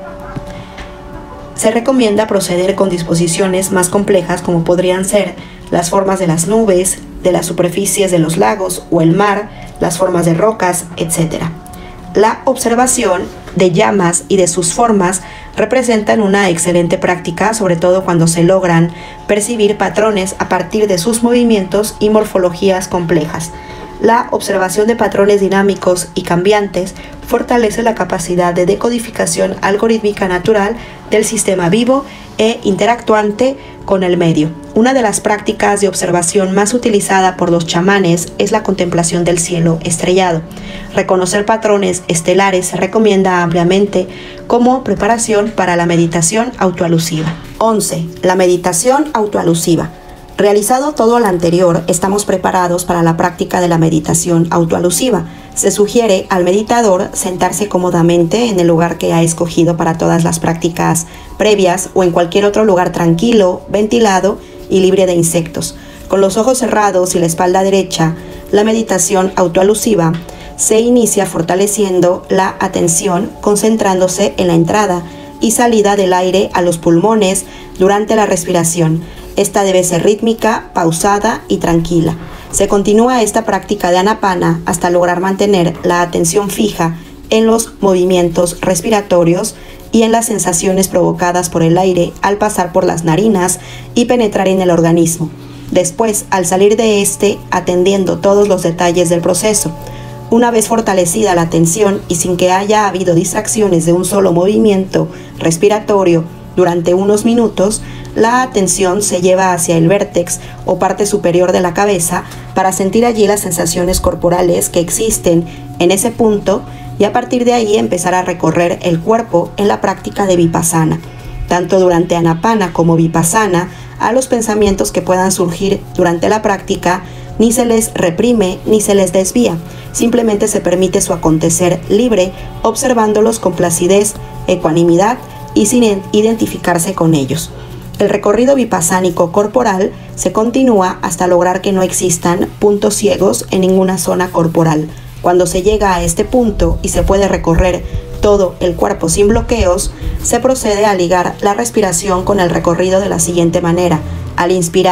se recomienda proceder con disposiciones más complejas, como podrían ser las formas de las nubes, de las superficies de los lagos o el mar, las formas de rocas, etcétera. La observación de llamas y de sus formas representan una excelente práctica, sobre todo cuando se logran percibir patrones a partir de sus movimientos y morfologías complejas. La observación de patrones dinámicos y cambiantes fortalece la capacidad de decodificación algorítmica natural del sistema vivo e interactuante con el medio. Una de las prácticas de observación más utilizada por los chamanes es la contemplación del cielo estrellado. Reconocer patrones estelares se recomienda ampliamente como preparación para la meditación autoalusiva. once. La meditación autoalusiva. Realizado todo lo anterior, estamos preparados para la práctica de la meditación autoalusiva. Se sugiere al meditador sentarse cómodamente en el lugar que ha escogido para todas las prácticas previas o en cualquier otro lugar tranquilo, ventilado y libre de insectos. Con los ojos cerrados y la espalda derecha, la meditación autoalusiva se inicia fortaleciendo la atención, concentrándose en la entrada y salida del aire a los pulmones durante la respiración. Esta debe ser rítmica, pausada y tranquila. Se continúa esta práctica de Anapana hasta lograr mantener la atención fija en los movimientos respiratorios y en las sensaciones provocadas por el aire al pasar por las narinas y penetrar en el organismo. Después, al salir de este, atendiendo todos los detalles del proceso. Una vez fortalecida la atención y sin que haya habido distracciones de un solo movimiento respiratorio durante unos minutos, la atención se lleva hacia el vértex o parte superior de la cabeza para sentir allí las sensaciones corporales que existen en ese punto y a partir de ahí empezar a recorrer el cuerpo en la práctica de Vipassana. Tanto durante Anapana como Vipassana, a los pensamientos que puedan surgir durante la práctica ni se les reprime ni se les desvía, simplemente se permite su acontecer libre, observándolos con placidez, ecuanimidad y sin identificarse con ellos. El recorrido vipassánico corporal se continúa hasta lograr que no existan puntos ciegos en ninguna zona corporal. Cuando se llega a este punto y se puede recorrer todo el cuerpo sin bloqueos, se procede a ligar la respiración con el recorrido de la siguiente manera. Al inspirar,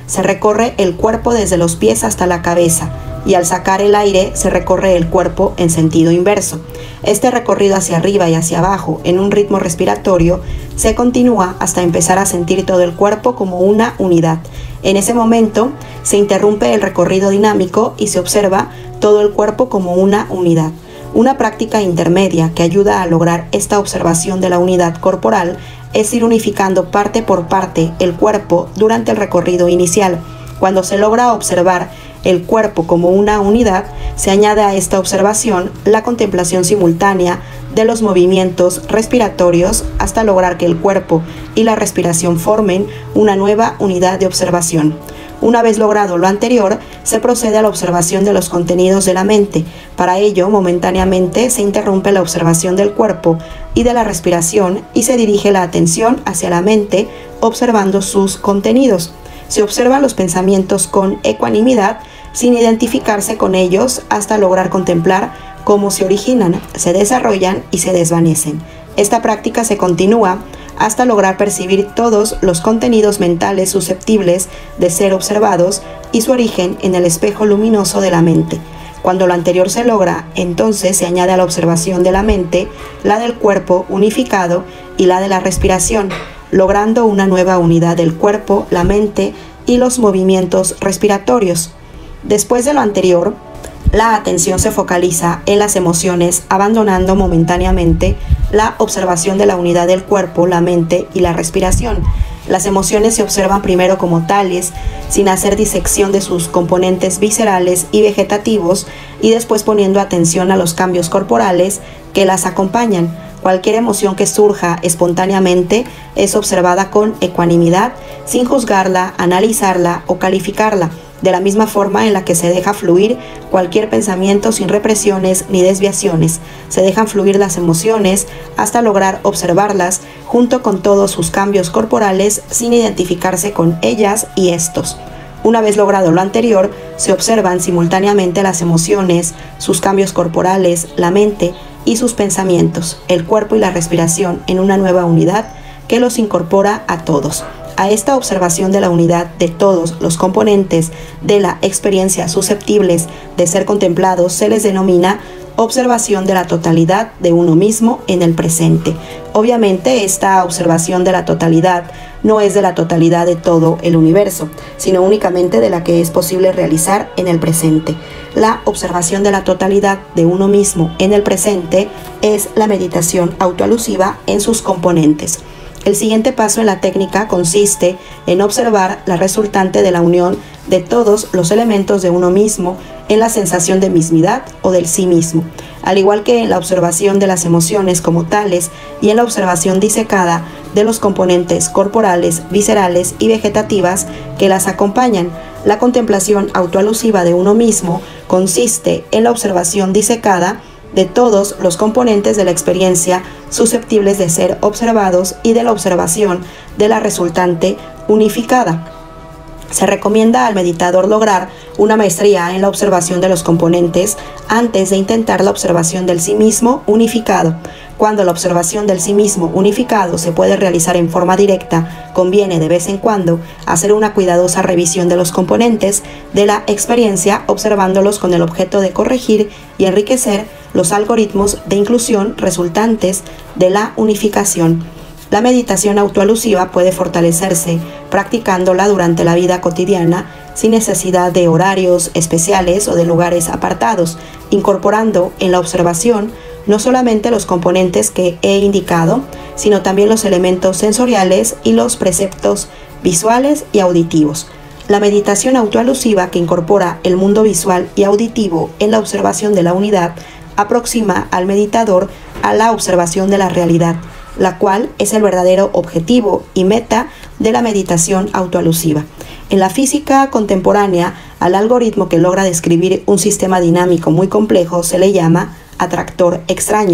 se recorre el cuerpo desde los pies hasta la cabeza, y al sacar el aire se recorre el cuerpo en sentido inverso. Este recorrido hacia arriba y hacia abajo en un ritmo respiratorio se continúa hasta empezar a sentir todo el cuerpo como una unidad. En ese momento se interrumpe el recorrido dinámico y se observa todo el cuerpo como una unidad. Una práctica intermedia que ayuda a lograr esta observación de la unidad corporal es ir unificando parte por parte el cuerpo durante el recorrido inicial. Cuando se logra observar el cuerpo como una unidad, se añade a esta observación la contemplación simultánea de los movimientos respiratorios hasta lograr que el cuerpo y la respiración formen una nueva unidad de observación. Una vez logrado lo anterior, se procede a la observación de los contenidos de la mente. Para ello, momentáneamente se interrumpe la observación del cuerpo y de la respiración y se dirige la atención hacia la mente, observando sus contenidos. Se observan los pensamientos con ecuanimidad, sin identificarse con ellos, hasta lograr contemplar cómo se originan, se desarrollan y se desvanecen. Esta práctica se continúa hasta lograr percibir todos los contenidos mentales susceptibles de ser observados y su origen en el espejo luminoso de la mente. Cuando lo anterior se logra, entonces se añade a la observación de la mente la del cuerpo unificado y la de la respiración, logrando una nueva unidad del cuerpo, la mente y los movimientos respiratorios. Después de lo anterior, la atención se focaliza en las emociones, abandonando momentáneamente la observación de la unidad del cuerpo, la mente y la respiración. Las emociones se observan primero como tales, sin hacer disección de sus componentes viscerales y vegetativos, y después poniendo atención a los cambios corporales que las acompañan. Cualquier emoción que surja espontáneamente es observada con ecuanimidad, sin juzgarla, analizarla o calificarla, de la misma forma en la que se deja fluir cualquier pensamiento sin represiones ni desviaciones. Se dejan fluir las emociones hasta lograr observarlas junto con todos sus cambios corporales sin identificarse con ellas y estos. Una vez logrado lo anterior, se observan simultáneamente las emociones, sus cambios corporales, la mente y sus pensamientos, el cuerpo y la respiración en una nueva unidad que los incorpora a todos. A esta observación de la unidad de todos los componentes de la experiencia susceptibles de ser contemplados se les denomina observación de la totalidad de uno mismo en el presente. Obviamente, esta observación de la totalidad no es de la totalidad de todo el universo, sino únicamente de la que es posible realizar en el presente. La observación de la totalidad de uno mismo en el presente es la meditación autoalusiva en sus componentes. El siguiente paso en la técnica consiste en observar la resultante de la unión de todos los elementos de uno mismo en la sensación de mismidad o del sí mismo, al igual que en la observación de las emociones como tales y en la observación disecada de los componentes corporales, viscerales y vegetativas que las acompañan. La contemplación autoalusiva de uno mismo consiste en la observación disecada de todos los componentes de la experiencia susceptibles de ser observados y de la observación de la resultante unificada. Se recomienda al meditador lograr una maestría en la observación de los componentes antes de intentar la observación del sí mismo unificado. Cuando la observación del sí mismo unificado se puede realizar en forma directa, conviene de vez en cuando hacer una cuidadosa revisión de los componentes de la experiencia, observándolos con el objeto de corregir y enriquecer los algoritmos de inclusión resultantes de la unificación. La meditación autoalusiva puede fortalecerse practicándola durante la vida cotidiana sin necesidad de horarios especiales o de lugares apartados, incorporando en la observación no solamente los componentes que he indicado, sino también los elementos sensoriales y los preceptos visuales y auditivos. La meditación autoalusiva, que incorpora el mundo visual y auditivo en la observación de la unidad, aproxima al meditador a la observación de la realidad, la cual es el verdadero objetivo y meta de la meditación autoalusiva. En la física contemporánea, al algoritmo que logra describir un sistema dinámico muy complejo se le llama atractor extraño.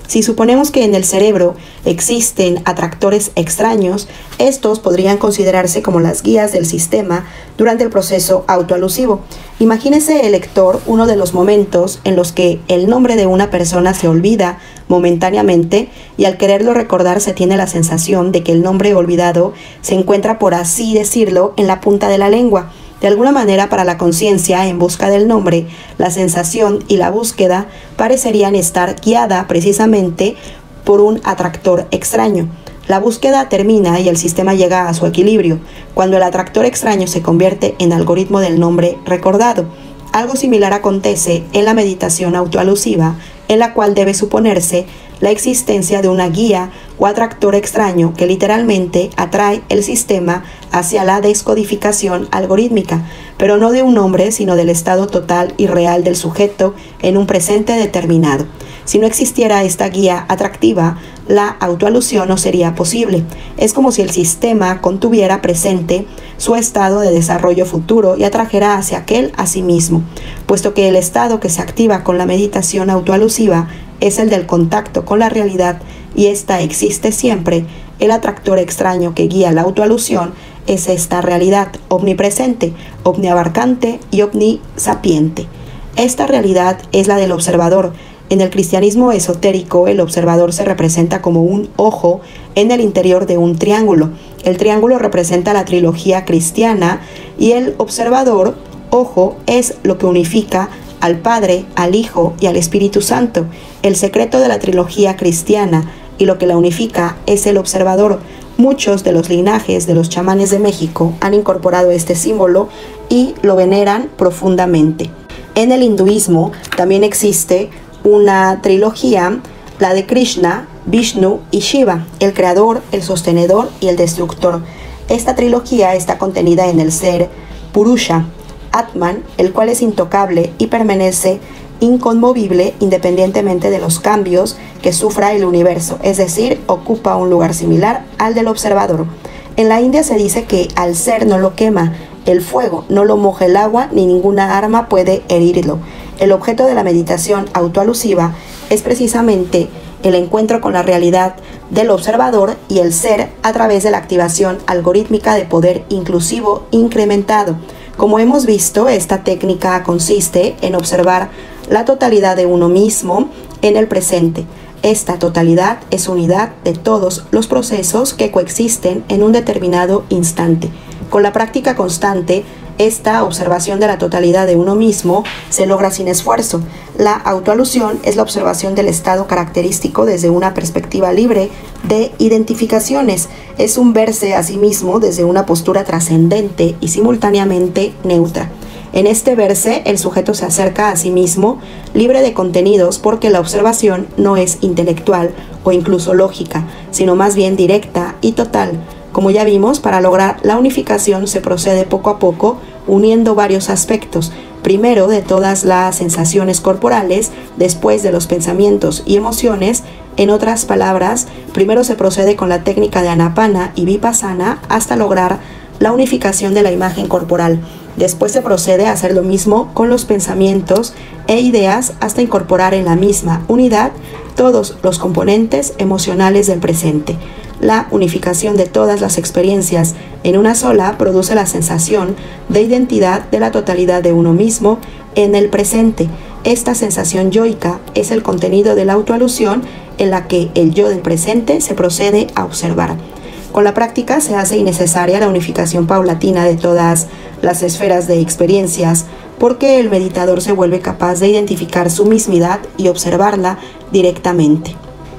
Si suponemos que en el cerebro existen atractores extraños, estos podrían considerarse como las guías del sistema durante el proceso autoalusivo. Imagínese el lector uno de los momentos en los que el nombre de una persona se olvida momentáneamente y al quererlo recordar se tiene la sensación de que el nombre olvidado se encuentra, por así decirlo, en la punta de la lengua. De alguna manera, para la conciencia en busca del nombre, la sensación y la búsqueda parecerían estar guiada precisamente por un atractor extraño. La búsqueda termina y el sistema llega a su equilibrio, cuando el atractor extraño se convierte en algoritmo del nombre recordado. Algo similar acontece en la meditación autoalusiva, en la cual debe suponerse la existencia de una guía o atractor extraño que literalmente atrae el sistema hacia la descodificación algorítmica, pero no de un nombre, sino del estado total y real del sujeto en un presente determinado. Si no existiera esta guía atractiva, la autoalusión no sería posible. Es como si el sistema contuviera presente su estado de desarrollo futuro y atrajera hacia aquel a sí mismo, puesto que el estado que se activa con la meditación autoalusiva es el del contacto con la realidad y esta existe siempre. El atractor extraño que guía la autoalusión es esta realidad omnipresente, omniabarcante y omnisapiente. Esta realidad es la del observador. En el cristianismo esotérico, el observador se representa como un ojo en el interior de un triángulo. El triángulo representa la trilogía cristiana y el observador, ojo, es lo que unifica al Padre, al Hijo y al Espíritu Santo. El secreto de la trilogía cristiana y lo que la unifica es el observador. Muchos de los linajes de los chamanes de México han incorporado este símbolo y lo veneran profundamente. En el hinduismo también existe una trilogía, la de Krishna, Vishnu y Shiva, el creador, el sostenedor y el destructor. Esta trilogía está contenida en el ser Purusha, Atman, el cual es intocable y permanece inconmovible independientemente de los cambios que sufra el universo, es decir, ocupa un lugar similar al del observador. En la India se dice que al ser no lo quema el fuego, no lo moja el agua, ni ninguna arma puede herirlo. El objeto de la meditación autoalusiva es precisamente el encuentro con la realidad del observador y el ser a través de la activación algorítmica de poder inclusivo incrementado. Como hemos visto, esta técnica consiste en observar la totalidad de uno mismo en el presente. Esta totalidad es unidad de todos los procesos que coexisten en un determinado instante. Con la práctica constante, esta observación de la totalidad de uno mismo se logra sin esfuerzo. La autoalusión es la observación del estado característico desde una perspectiva libre de identificaciones. Es un verse a sí mismo desde una postura trascendente y simultáneamente neutra. En este verse, el sujeto se acerca a sí mismo libre de contenidos porque la observación no es intelectual o incluso lógica, sino más bien directa y total. Como ya vimos, para lograr la unificación se procede poco a poco uniendo varios aspectos, primero de todas las sensaciones corporales, después de los pensamientos y emociones. En otras palabras, primero se procede con la técnica de Anapana y Vipassana hasta lograr la unificación de la imagen corporal. Después se procede a hacer lo mismo con los pensamientos e ideas hasta incorporar en la misma unidad todos los componentes emocionales del presente. La unificación de todas las experiencias en una sola produce la sensación de identidad de la totalidad de uno mismo en el presente. Esta sensación yoica es el contenido de la autoalusión en la que el yo del presente se procede a observar. Con la práctica se hace innecesaria la unificación paulatina de todas las esferas de experiencias, porque el meditador se vuelve capaz de identificar su mismidad y observarla directamente.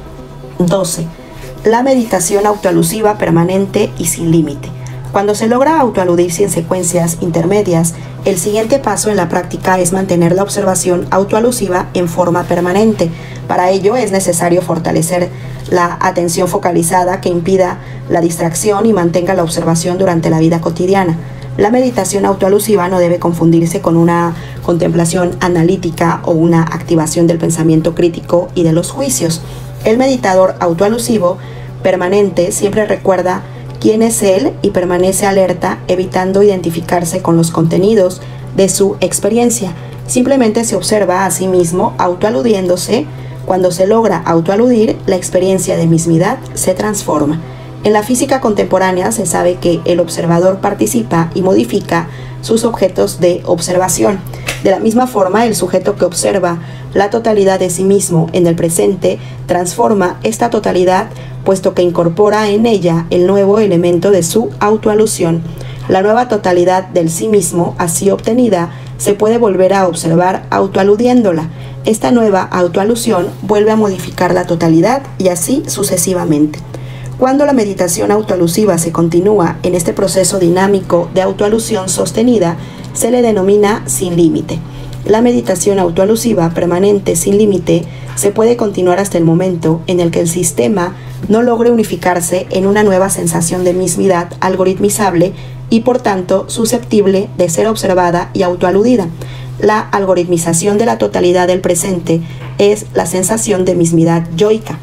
doce. La meditación autoalusiva permanente y sin límite. Cuando se logra autoaludirse en secuencias intermedias, el siguiente paso en la práctica es mantener la observación autoalusiva en forma permanente. Para ello es necesario fortalecer la atención focalizada que impida la distracción y mantenga la observación durante la vida cotidiana. La meditación autoalusiva no debe confundirse con una contemplación analítica o una activación del pensamiento crítico y de los juicios. El meditador autoalusivo permanente siempre recuerda quién es él y permanece alerta, evitando identificarse con los contenidos de su experiencia. Simplemente se observa a sí mismo autoaludiéndose Cuando se logra autoaludir, la experiencia de mismidad se transforma. En la física contemporánea se sabe que el observador participa y modifica sus objetos de observación. De la misma forma, el sujeto que observa la totalidad de sí mismo en el presente transforma esta totalidad, puesto que incorpora en ella el nuevo elemento de su autoalusión. La nueva totalidad del sí mismo, así obtenida, se puede volver a observar autoaludiéndola. Esta nueva autoalusión vuelve a modificar la totalidad y así sucesivamente. Cuando la meditación autoalusiva se continúa en este proceso dinámico de autoalusión sostenida, se le denomina sin límite. La meditación autoalusiva permanente sin límite se puede continuar hasta el momento en el que el sistema no logre unificarse en una nueva sensación de mismidad algoritmizable y por tanto susceptible de ser observada y autoaludida. La algoritmización de la totalidad del presente es la sensación de mismidad yoica.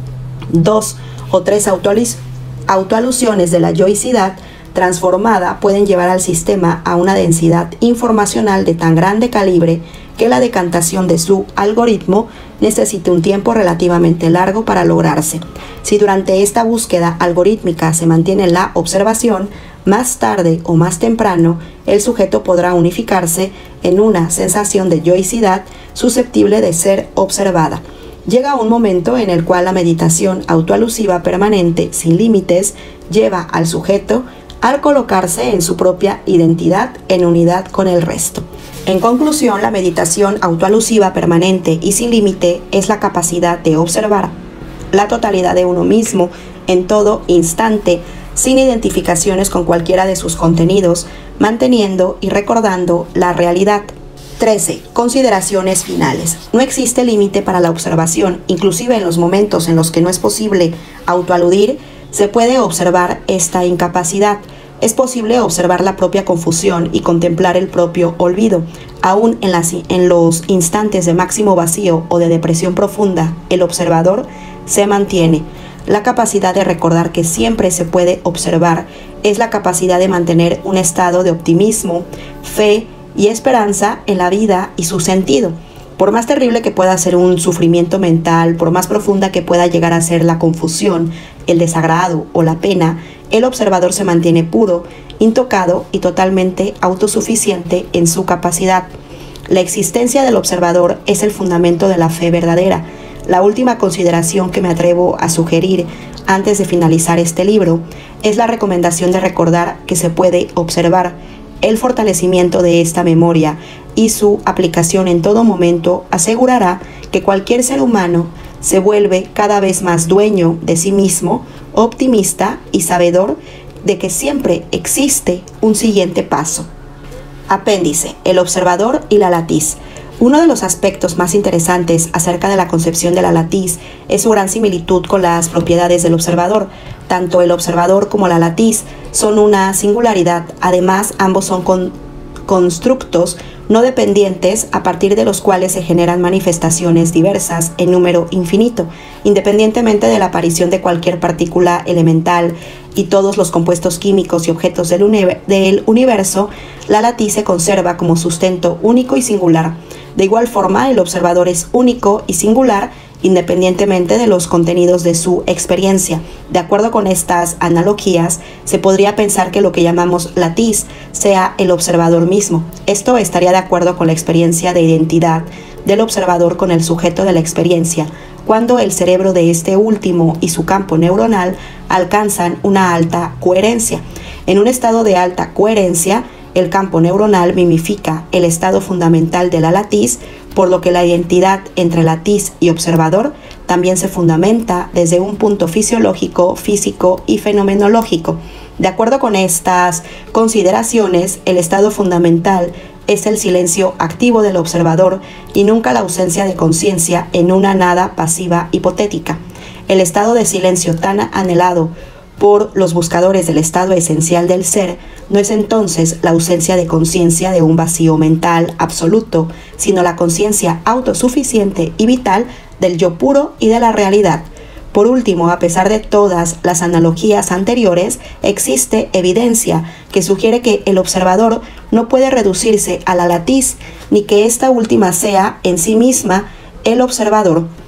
Dos o tres autoalusiones de la yoicidad transformada pueden llevar al sistema a una densidad informacional de tan grande calibre que la decantación de su algoritmo necesite un tiempo relativamente largo para lograrse. Si durante esta búsqueda algorítmica se mantiene la observación, más tarde o más temprano el sujeto podrá unificarse en una sensación de yoicidad susceptible de ser observada. Llega un momento en el cual la meditación autoalusiva permanente sin límites lleva al sujeto al colocarse en su propia identidad en unidad con el resto. En conclusión, la meditación autoalusiva permanente y sin límite es la capacidad de observar la totalidad de uno mismo en todo instante, sin identificaciones con cualquiera de sus contenidos, manteniendo y recordando la realidad. trece. Consideraciones finales. No existe límite para la observación, inclusive en los momentos en los que no es posible autoaludir, se puede observar esta incapacidad. Es posible observar la propia confusión y contemplar el propio olvido. Aún en, las, en los instantes de máximo vacío o de depresión profunda, el observador se mantiene. La capacidad de recordar que siempre se puede observar es la capacidad de mantener un estado de optimismo, fe y esperanza en la vida y su sentido. Por más terrible que pueda ser un sufrimiento mental, por más profunda que pueda llegar a ser la confusión, el desagrado o la pena, el observador se mantiene puro, intocado y totalmente autosuficiente en su capacidad. La existencia del observador es el fundamento de la fe verdadera. La última consideración que me atrevo a sugerir antes de finalizar este libro es la recomendación de recordar que se puede observar. El fortalecimiento de esta memoria y su aplicación en todo momento asegurará que cualquier ser humano se vuelve cada vez más dueño de sí mismo, optimista y sabedor de que siempre existe un siguiente paso. Apéndice: el observador y la latiz. Uno de los aspectos más interesantes acerca de la concepción de la latiz es su gran similitud con las propiedades del observador. Tanto el observador como la latiz son una singularidad. Además, ambos son con constructos no dependientes a partir de los cuales se generan manifestaciones diversas en número infinito. Independientemente de la aparición de cualquier partícula elemental y todos los compuestos químicos y objetos del, uni- del universo, la latiz se conserva como sustento único y singular. De igual forma, el observador es único y singular independientemente de los contenidos de su experiencia. De acuerdo con estas analogías, se podría pensar que lo que llamamos latiz sea el observador mismo. Esto estaría de acuerdo con la experiencia de identidad del observador con el sujeto de la experiencia, cuando el cerebro de este último y su campo neuronal alcanzan una alta coherencia. En un estado de alta coherencia, el campo neuronal mimifica el estado fundamental de la latiz, por lo que la identidad entre latiz y observador también se fundamenta desde un punto fisiológico, físico y fenomenológico. De acuerdo con estas consideraciones, el estado fundamental es el silencio activo del observador y nunca la ausencia de conciencia en una nada pasiva hipotética. El estado de silencio tan anhelado por los buscadores del estado esencial del ser no es entonces la ausencia de conciencia de un vacío mental absoluto, sino la conciencia autosuficiente y vital del yo puro y de la realidad. Por último, a pesar de todas las analogías anteriores, existe evidencia que sugiere que el observador no puede reducirse a la latiz, ni que esta última sea en sí misma el observador.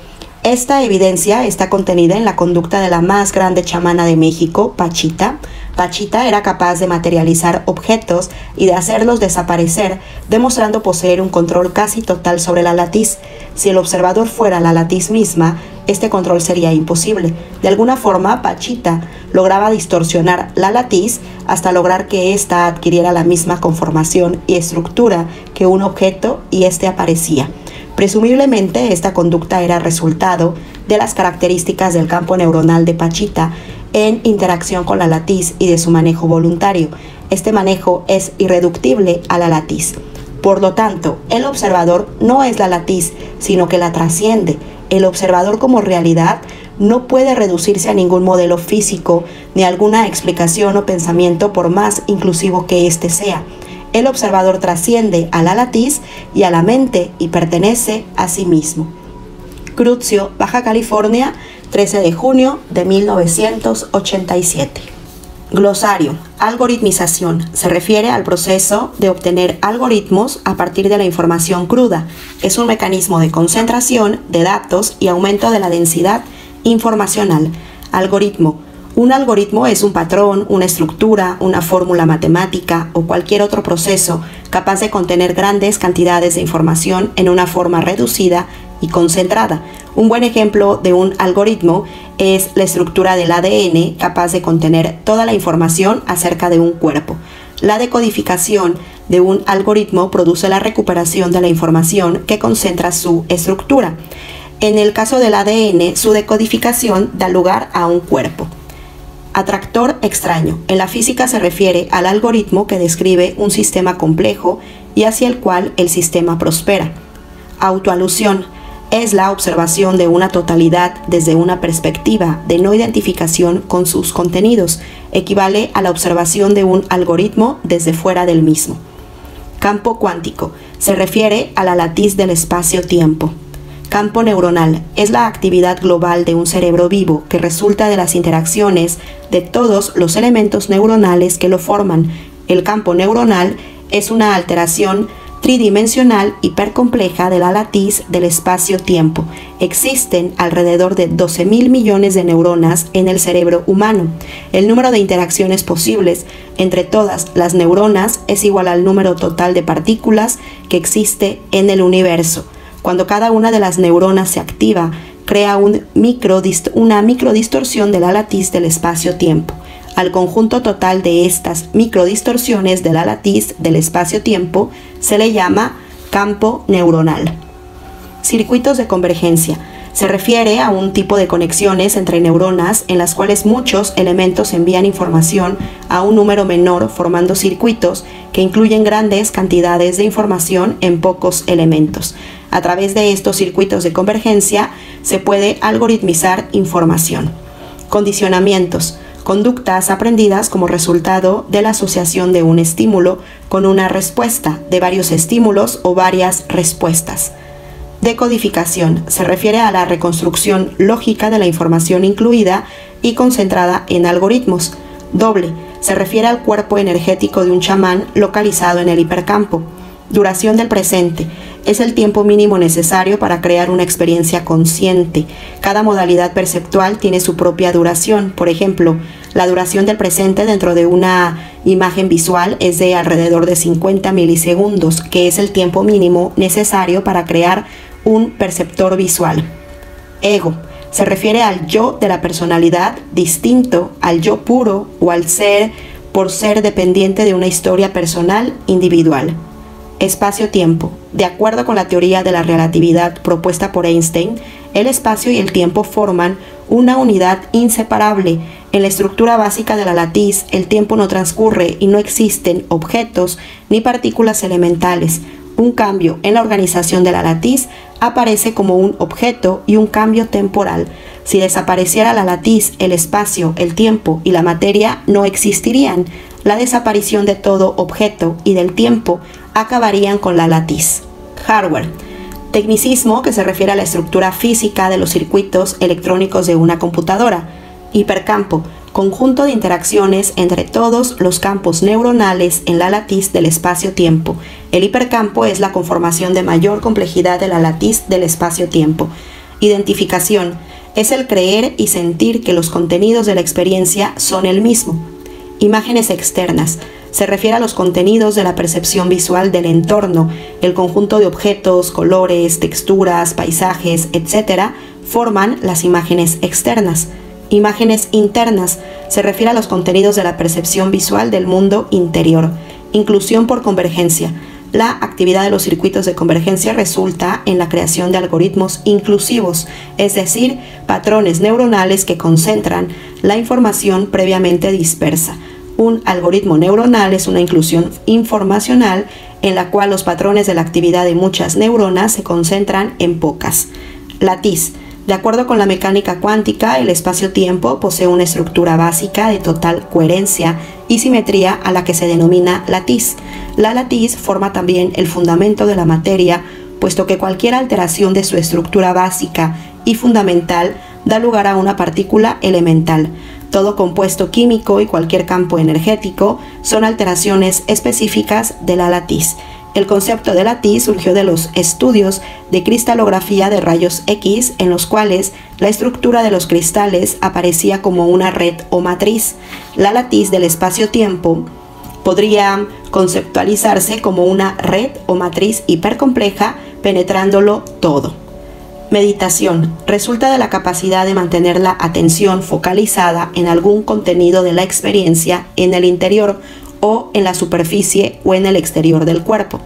Esta evidencia está contenida en la conducta de la más grande chamana de México, Pachita. Pachita era capaz de materializar objetos y de hacerlos desaparecer, demostrando poseer un control casi total sobre la latiz. Si el observador fuera la latiz misma, este control sería imposible. De alguna forma, Pachita lograba distorsionar la latiz hasta lograr que ésta adquiriera la misma conformación y estructura que un objeto y éste aparecía. Presumiblemente, esta conducta era resultado de las características del campo neuronal de Pachita en interacción con la latiz y de su manejo voluntario. Este manejo es irreductible a la latiz. Por lo tanto, el observador no es la latiz, sino que la trasciende. El observador como realidad no puede reducirse a ningún modelo físico ni a alguna explicación o pensamiento por más inclusivo que éste sea. El observador trasciende a la latiz y a la mente y pertenece a sí mismo. Crucio, Baja California, trece de junio de mil novecientos ochenta y siete. Glosario. Algoritmización. Se refiere al proceso de obtener algoritmos a partir de la información cruda. Es un mecanismo de concentración de datos y aumento de la densidad informacional. Algoritmo. Un algoritmo es un patrón, una estructura, una fórmula matemática o cualquier otro proceso capaz de contener grandes cantidades de información en una forma reducida y concentrada. Un buen ejemplo de un algoritmo es la estructura del A D N, capaz de contener toda la información acerca de un cuerpo. La decodificación de un algoritmo produce la recuperación de la información que concentra su estructura. En el caso del A D N, su decodificación da lugar a un cuerpo. Atractor extraño. En la física se refiere al algoritmo que describe un sistema complejo y hacia el cual el sistema prospera. Autoalusión. Es la observación de una totalidad desde una perspectiva de no identificación con sus contenidos. Equivale a la observación de un algoritmo desde fuera del mismo. Campo cuántico. Se refiere a la latiz del espacio-tiempo. Campo neuronal. Es la actividad global de un cerebro vivo que resulta de las interacciones de todos los elementos neuronales que lo forman. El campo neuronal es una alteración tridimensional hipercompleja de la latiz del espacio-tiempo. Existen alrededor de doce mil millones de neuronas en el cerebro humano. El número de interacciones posibles entre todas las neuronas es igual al número total de partículas que existe en el universo. Cuando cada una de las neuronas se activa, crea un micro, una microdistorsión de la latiz del espacio-tiempo. Al conjunto total de estas microdistorsiones de la latiz del espacio-tiempo se le llama campo neuronal. Circuitos de convergencia. Se refiere a un tipo de conexiones entre neuronas en las cuales muchos elementos envían información a un número menor formando circuitos que incluyen grandes cantidades de información en pocos elementos. A través de estos circuitos de convergencia se puede algoritmizar información. Condicionamientos. Conductas aprendidas como resultado de la asociación de un estímulo con una respuesta, de varios estímulos o varias respuestas. Decodificación. Se refiere a la reconstrucción lógica de la información incluida y concentrada en algoritmos. Doble. Se refiere al cuerpo energético de un chamán localizado en el hipercampo. Duración del presente. Es el tiempo mínimo necesario para crear una experiencia consciente. Cada modalidad perceptual tiene su propia duración. Por ejemplo, la duración del presente dentro de una imagen visual es de alrededor de cincuenta milisegundos, que es el tiempo mínimo necesario para crear un perceptor visual. Ego. Se refiere al yo de la personalidad distinto al yo puro o al ser por ser dependiente de una historia personal individual. Espacio-tiempo. De acuerdo con la teoría de la relatividad propuesta por Einstein, el espacio y el tiempo forman una unidad inseparable. En la estructura básica de la latiz, el tiempo no transcurre y no existen objetos ni partículas elementales. Un cambio en la organización de la latiz aparece como un objeto y un cambio temporal. Si desapareciera la latiz, el espacio, el tiempo y la materia no existirían. La desaparición de todo objeto y del tiempo acabarían con la latiz. Hardware. Tecnicismo que se refiere a la estructura física de los circuitos electrónicos de una computadora. Hipercampo. Conjunto de interacciones entre todos los campos neuronales en la latiz del espacio-tiempo. El hipercampo es la conformación de mayor complejidad de la latiz del espacio-tiempo. Identificación. Es el creer y sentir que los contenidos de la experiencia son el mismo. Imágenes externas. Se refiere a los contenidos de la percepción visual del entorno, el conjunto de objetos, colores, texturas, paisajes, etcétera, forman las imágenes externas. Imágenes internas. Se refiere a los contenidos de la percepción visual del mundo interior. Inclusión por convergencia. La actividad de los circuitos de convergencia resulta en la creación de algoritmos inclusivos, es decir, patrones neuronales que concentran la información previamente dispersa. Un algoritmo neuronal es una inclusión informacional en la cual los patrones de la actividad de muchas neuronas se concentran en pocas. Latiz. De acuerdo con la mecánica cuántica, el espacio-tiempo posee una estructura básica de total coherencia y simetría a la que se denomina latiz. La latiz forma también el fundamento de la materia, puesto que cualquier alteración de su estructura básica y fundamental da lugar a una partícula elemental. Todo compuesto químico y cualquier campo energético son alteraciones específicas de la latiz. El concepto de latiz surgió de los estudios de cristalografía de rayos X, en los cuales la estructura de los cristales aparecía como una red o matriz. La latiz del espacio-tiempo podría conceptualizarse como una red o matriz hipercompleja penetrándolo todo. Meditación. Resulta de la capacidad de mantener la atención focalizada en algún contenido de la experiencia en el interior o en la superficie o en el exterior del cuerpo.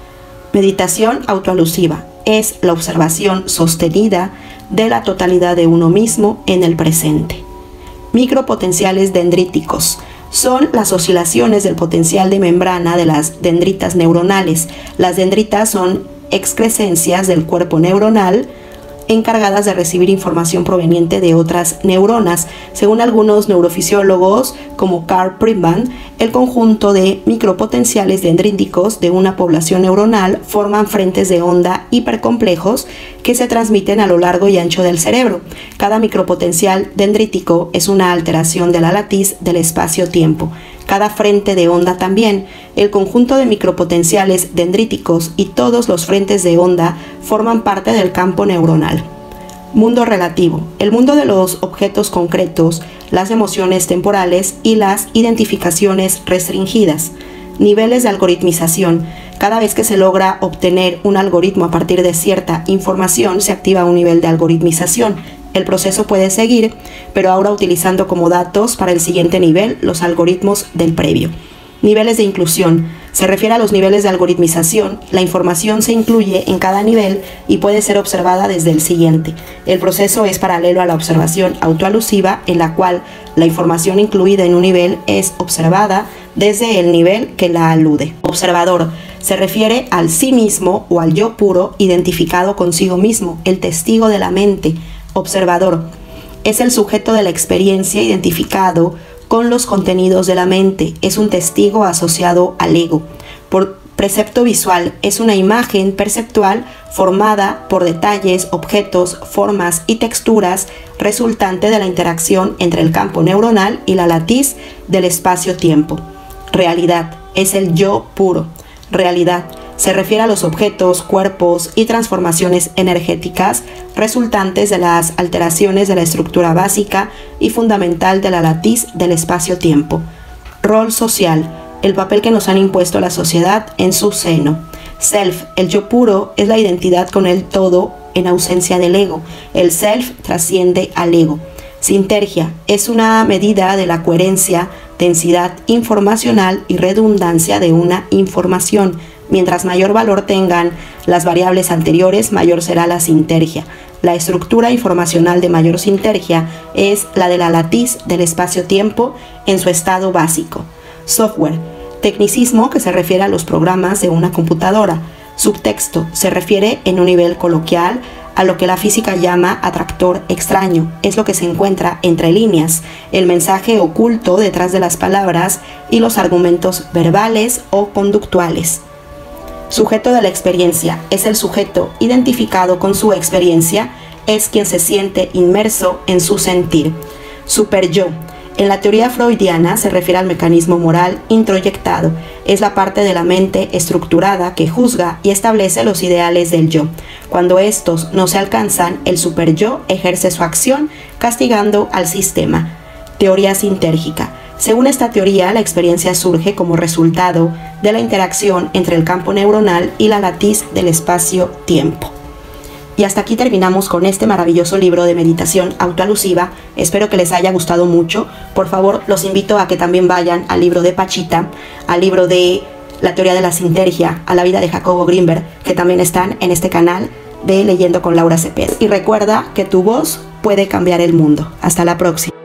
Meditación autoalusiva. Es la observación sostenida de la totalidad de uno mismo en el presente. Micropotenciales dendríticos. Son las oscilaciones del potencial de membrana de las dendritas neuronales. Las dendritas son excrescencias del cuerpo neuronal encargadas de recibir información proveniente de otras neuronas. Según algunos neurofisiólogos, como Carl Friedman, el conjunto de micropotenciales dendríticos de una población neuronal forman frentes de onda hipercomplejos que se transmiten a lo largo y ancho del cerebro. Cada micropotencial dendrítico es una alteración de la latiz del espacio-tiempo. Cada frente de onda también. El conjunto de micropotenciales dendríticos y todos los frentes de onda forman parte del campo neuronal. Mundo relativo. El mundo de los objetos concretos, las emociones temporales y las identificaciones restringidas. Niveles de algoritmización. Cada vez que se logra obtener un algoritmo a partir de cierta información, se activa un nivel de algoritmización. El proceso puede seguir, pero ahora utilizando como datos para el siguiente nivel los algoritmos del previo. Niveles de inclusión. Se refiere a los niveles de algoritmización. La información se incluye en cada nivel y puede ser observada desde el siguiente. El proceso es paralelo a la observación autoalusiva, en la cual la información incluida en un nivel es observada desde el nivel que la alude. Observador. Se refiere al sí mismo o al yo puro identificado consigo mismo, el testigo de la mente. Observador. Es el sujeto de la experiencia identificado con los contenidos de la mente. Es un testigo asociado al ego. Por precepto visual, es una imagen perceptual formada por detalles, objetos, formas y texturas resultante de la interacción entre el campo neuronal y la latiz del espacio-tiempo. Realidad. Es el yo puro. Realidad. Se refiere a los objetos, cuerpos y transformaciones energéticas resultantes de las alteraciones de la estructura básica y fundamental de la latiz del espacio-tiempo. Rol social. El papel que nos han impuesto la sociedad en su seno. Self. El yo puro es la identidad con el todo en ausencia del ego. El self trasciende al ego. Sintergia. Es una medida de la coherencia, densidad informacional y redundancia de una información. Mientras mayor valor tengan las variables anteriores, mayor será la sintergia. La estructura informacional de mayor sintergia es la de la latiz del espacio-tiempo en su estado básico. Software. Tecnicismo que se refiere a los programas de una computadora. Subtexto. Se refiere en un nivel coloquial a lo que la física llama atractor extraño. Es lo que se encuentra entre líneas, el mensaje oculto detrás de las palabras y los argumentos verbales o conductuales. Sujeto de la experiencia. Es el sujeto identificado con su experiencia, es quien se siente inmerso en su sentir. Superyo. En la teoría freudiana se refiere al mecanismo moral introyectado. Es la parte de la mente estructurada que juzga y establece los ideales del yo. Cuando estos no se alcanzan, el superyo ejerce su acción castigando al sistema. Teoría sintérgica. Según esta teoría, la experiencia surge como resultado de la interacción entre el campo neuronal y la latiz del espacio-tiempo. Y hasta aquí terminamos con este maravilloso libro de meditación autoalusiva. Espero que les haya gustado mucho. Por favor, los invito a que también vayan al libro de Pachita, al libro de La teoría de la sintergia, a la vida de Jacobo Grinberg, que también están en este canal de Leyendo con Laura Cepeda. Y recuerda que tu voz puede cambiar el mundo. Hasta la próxima.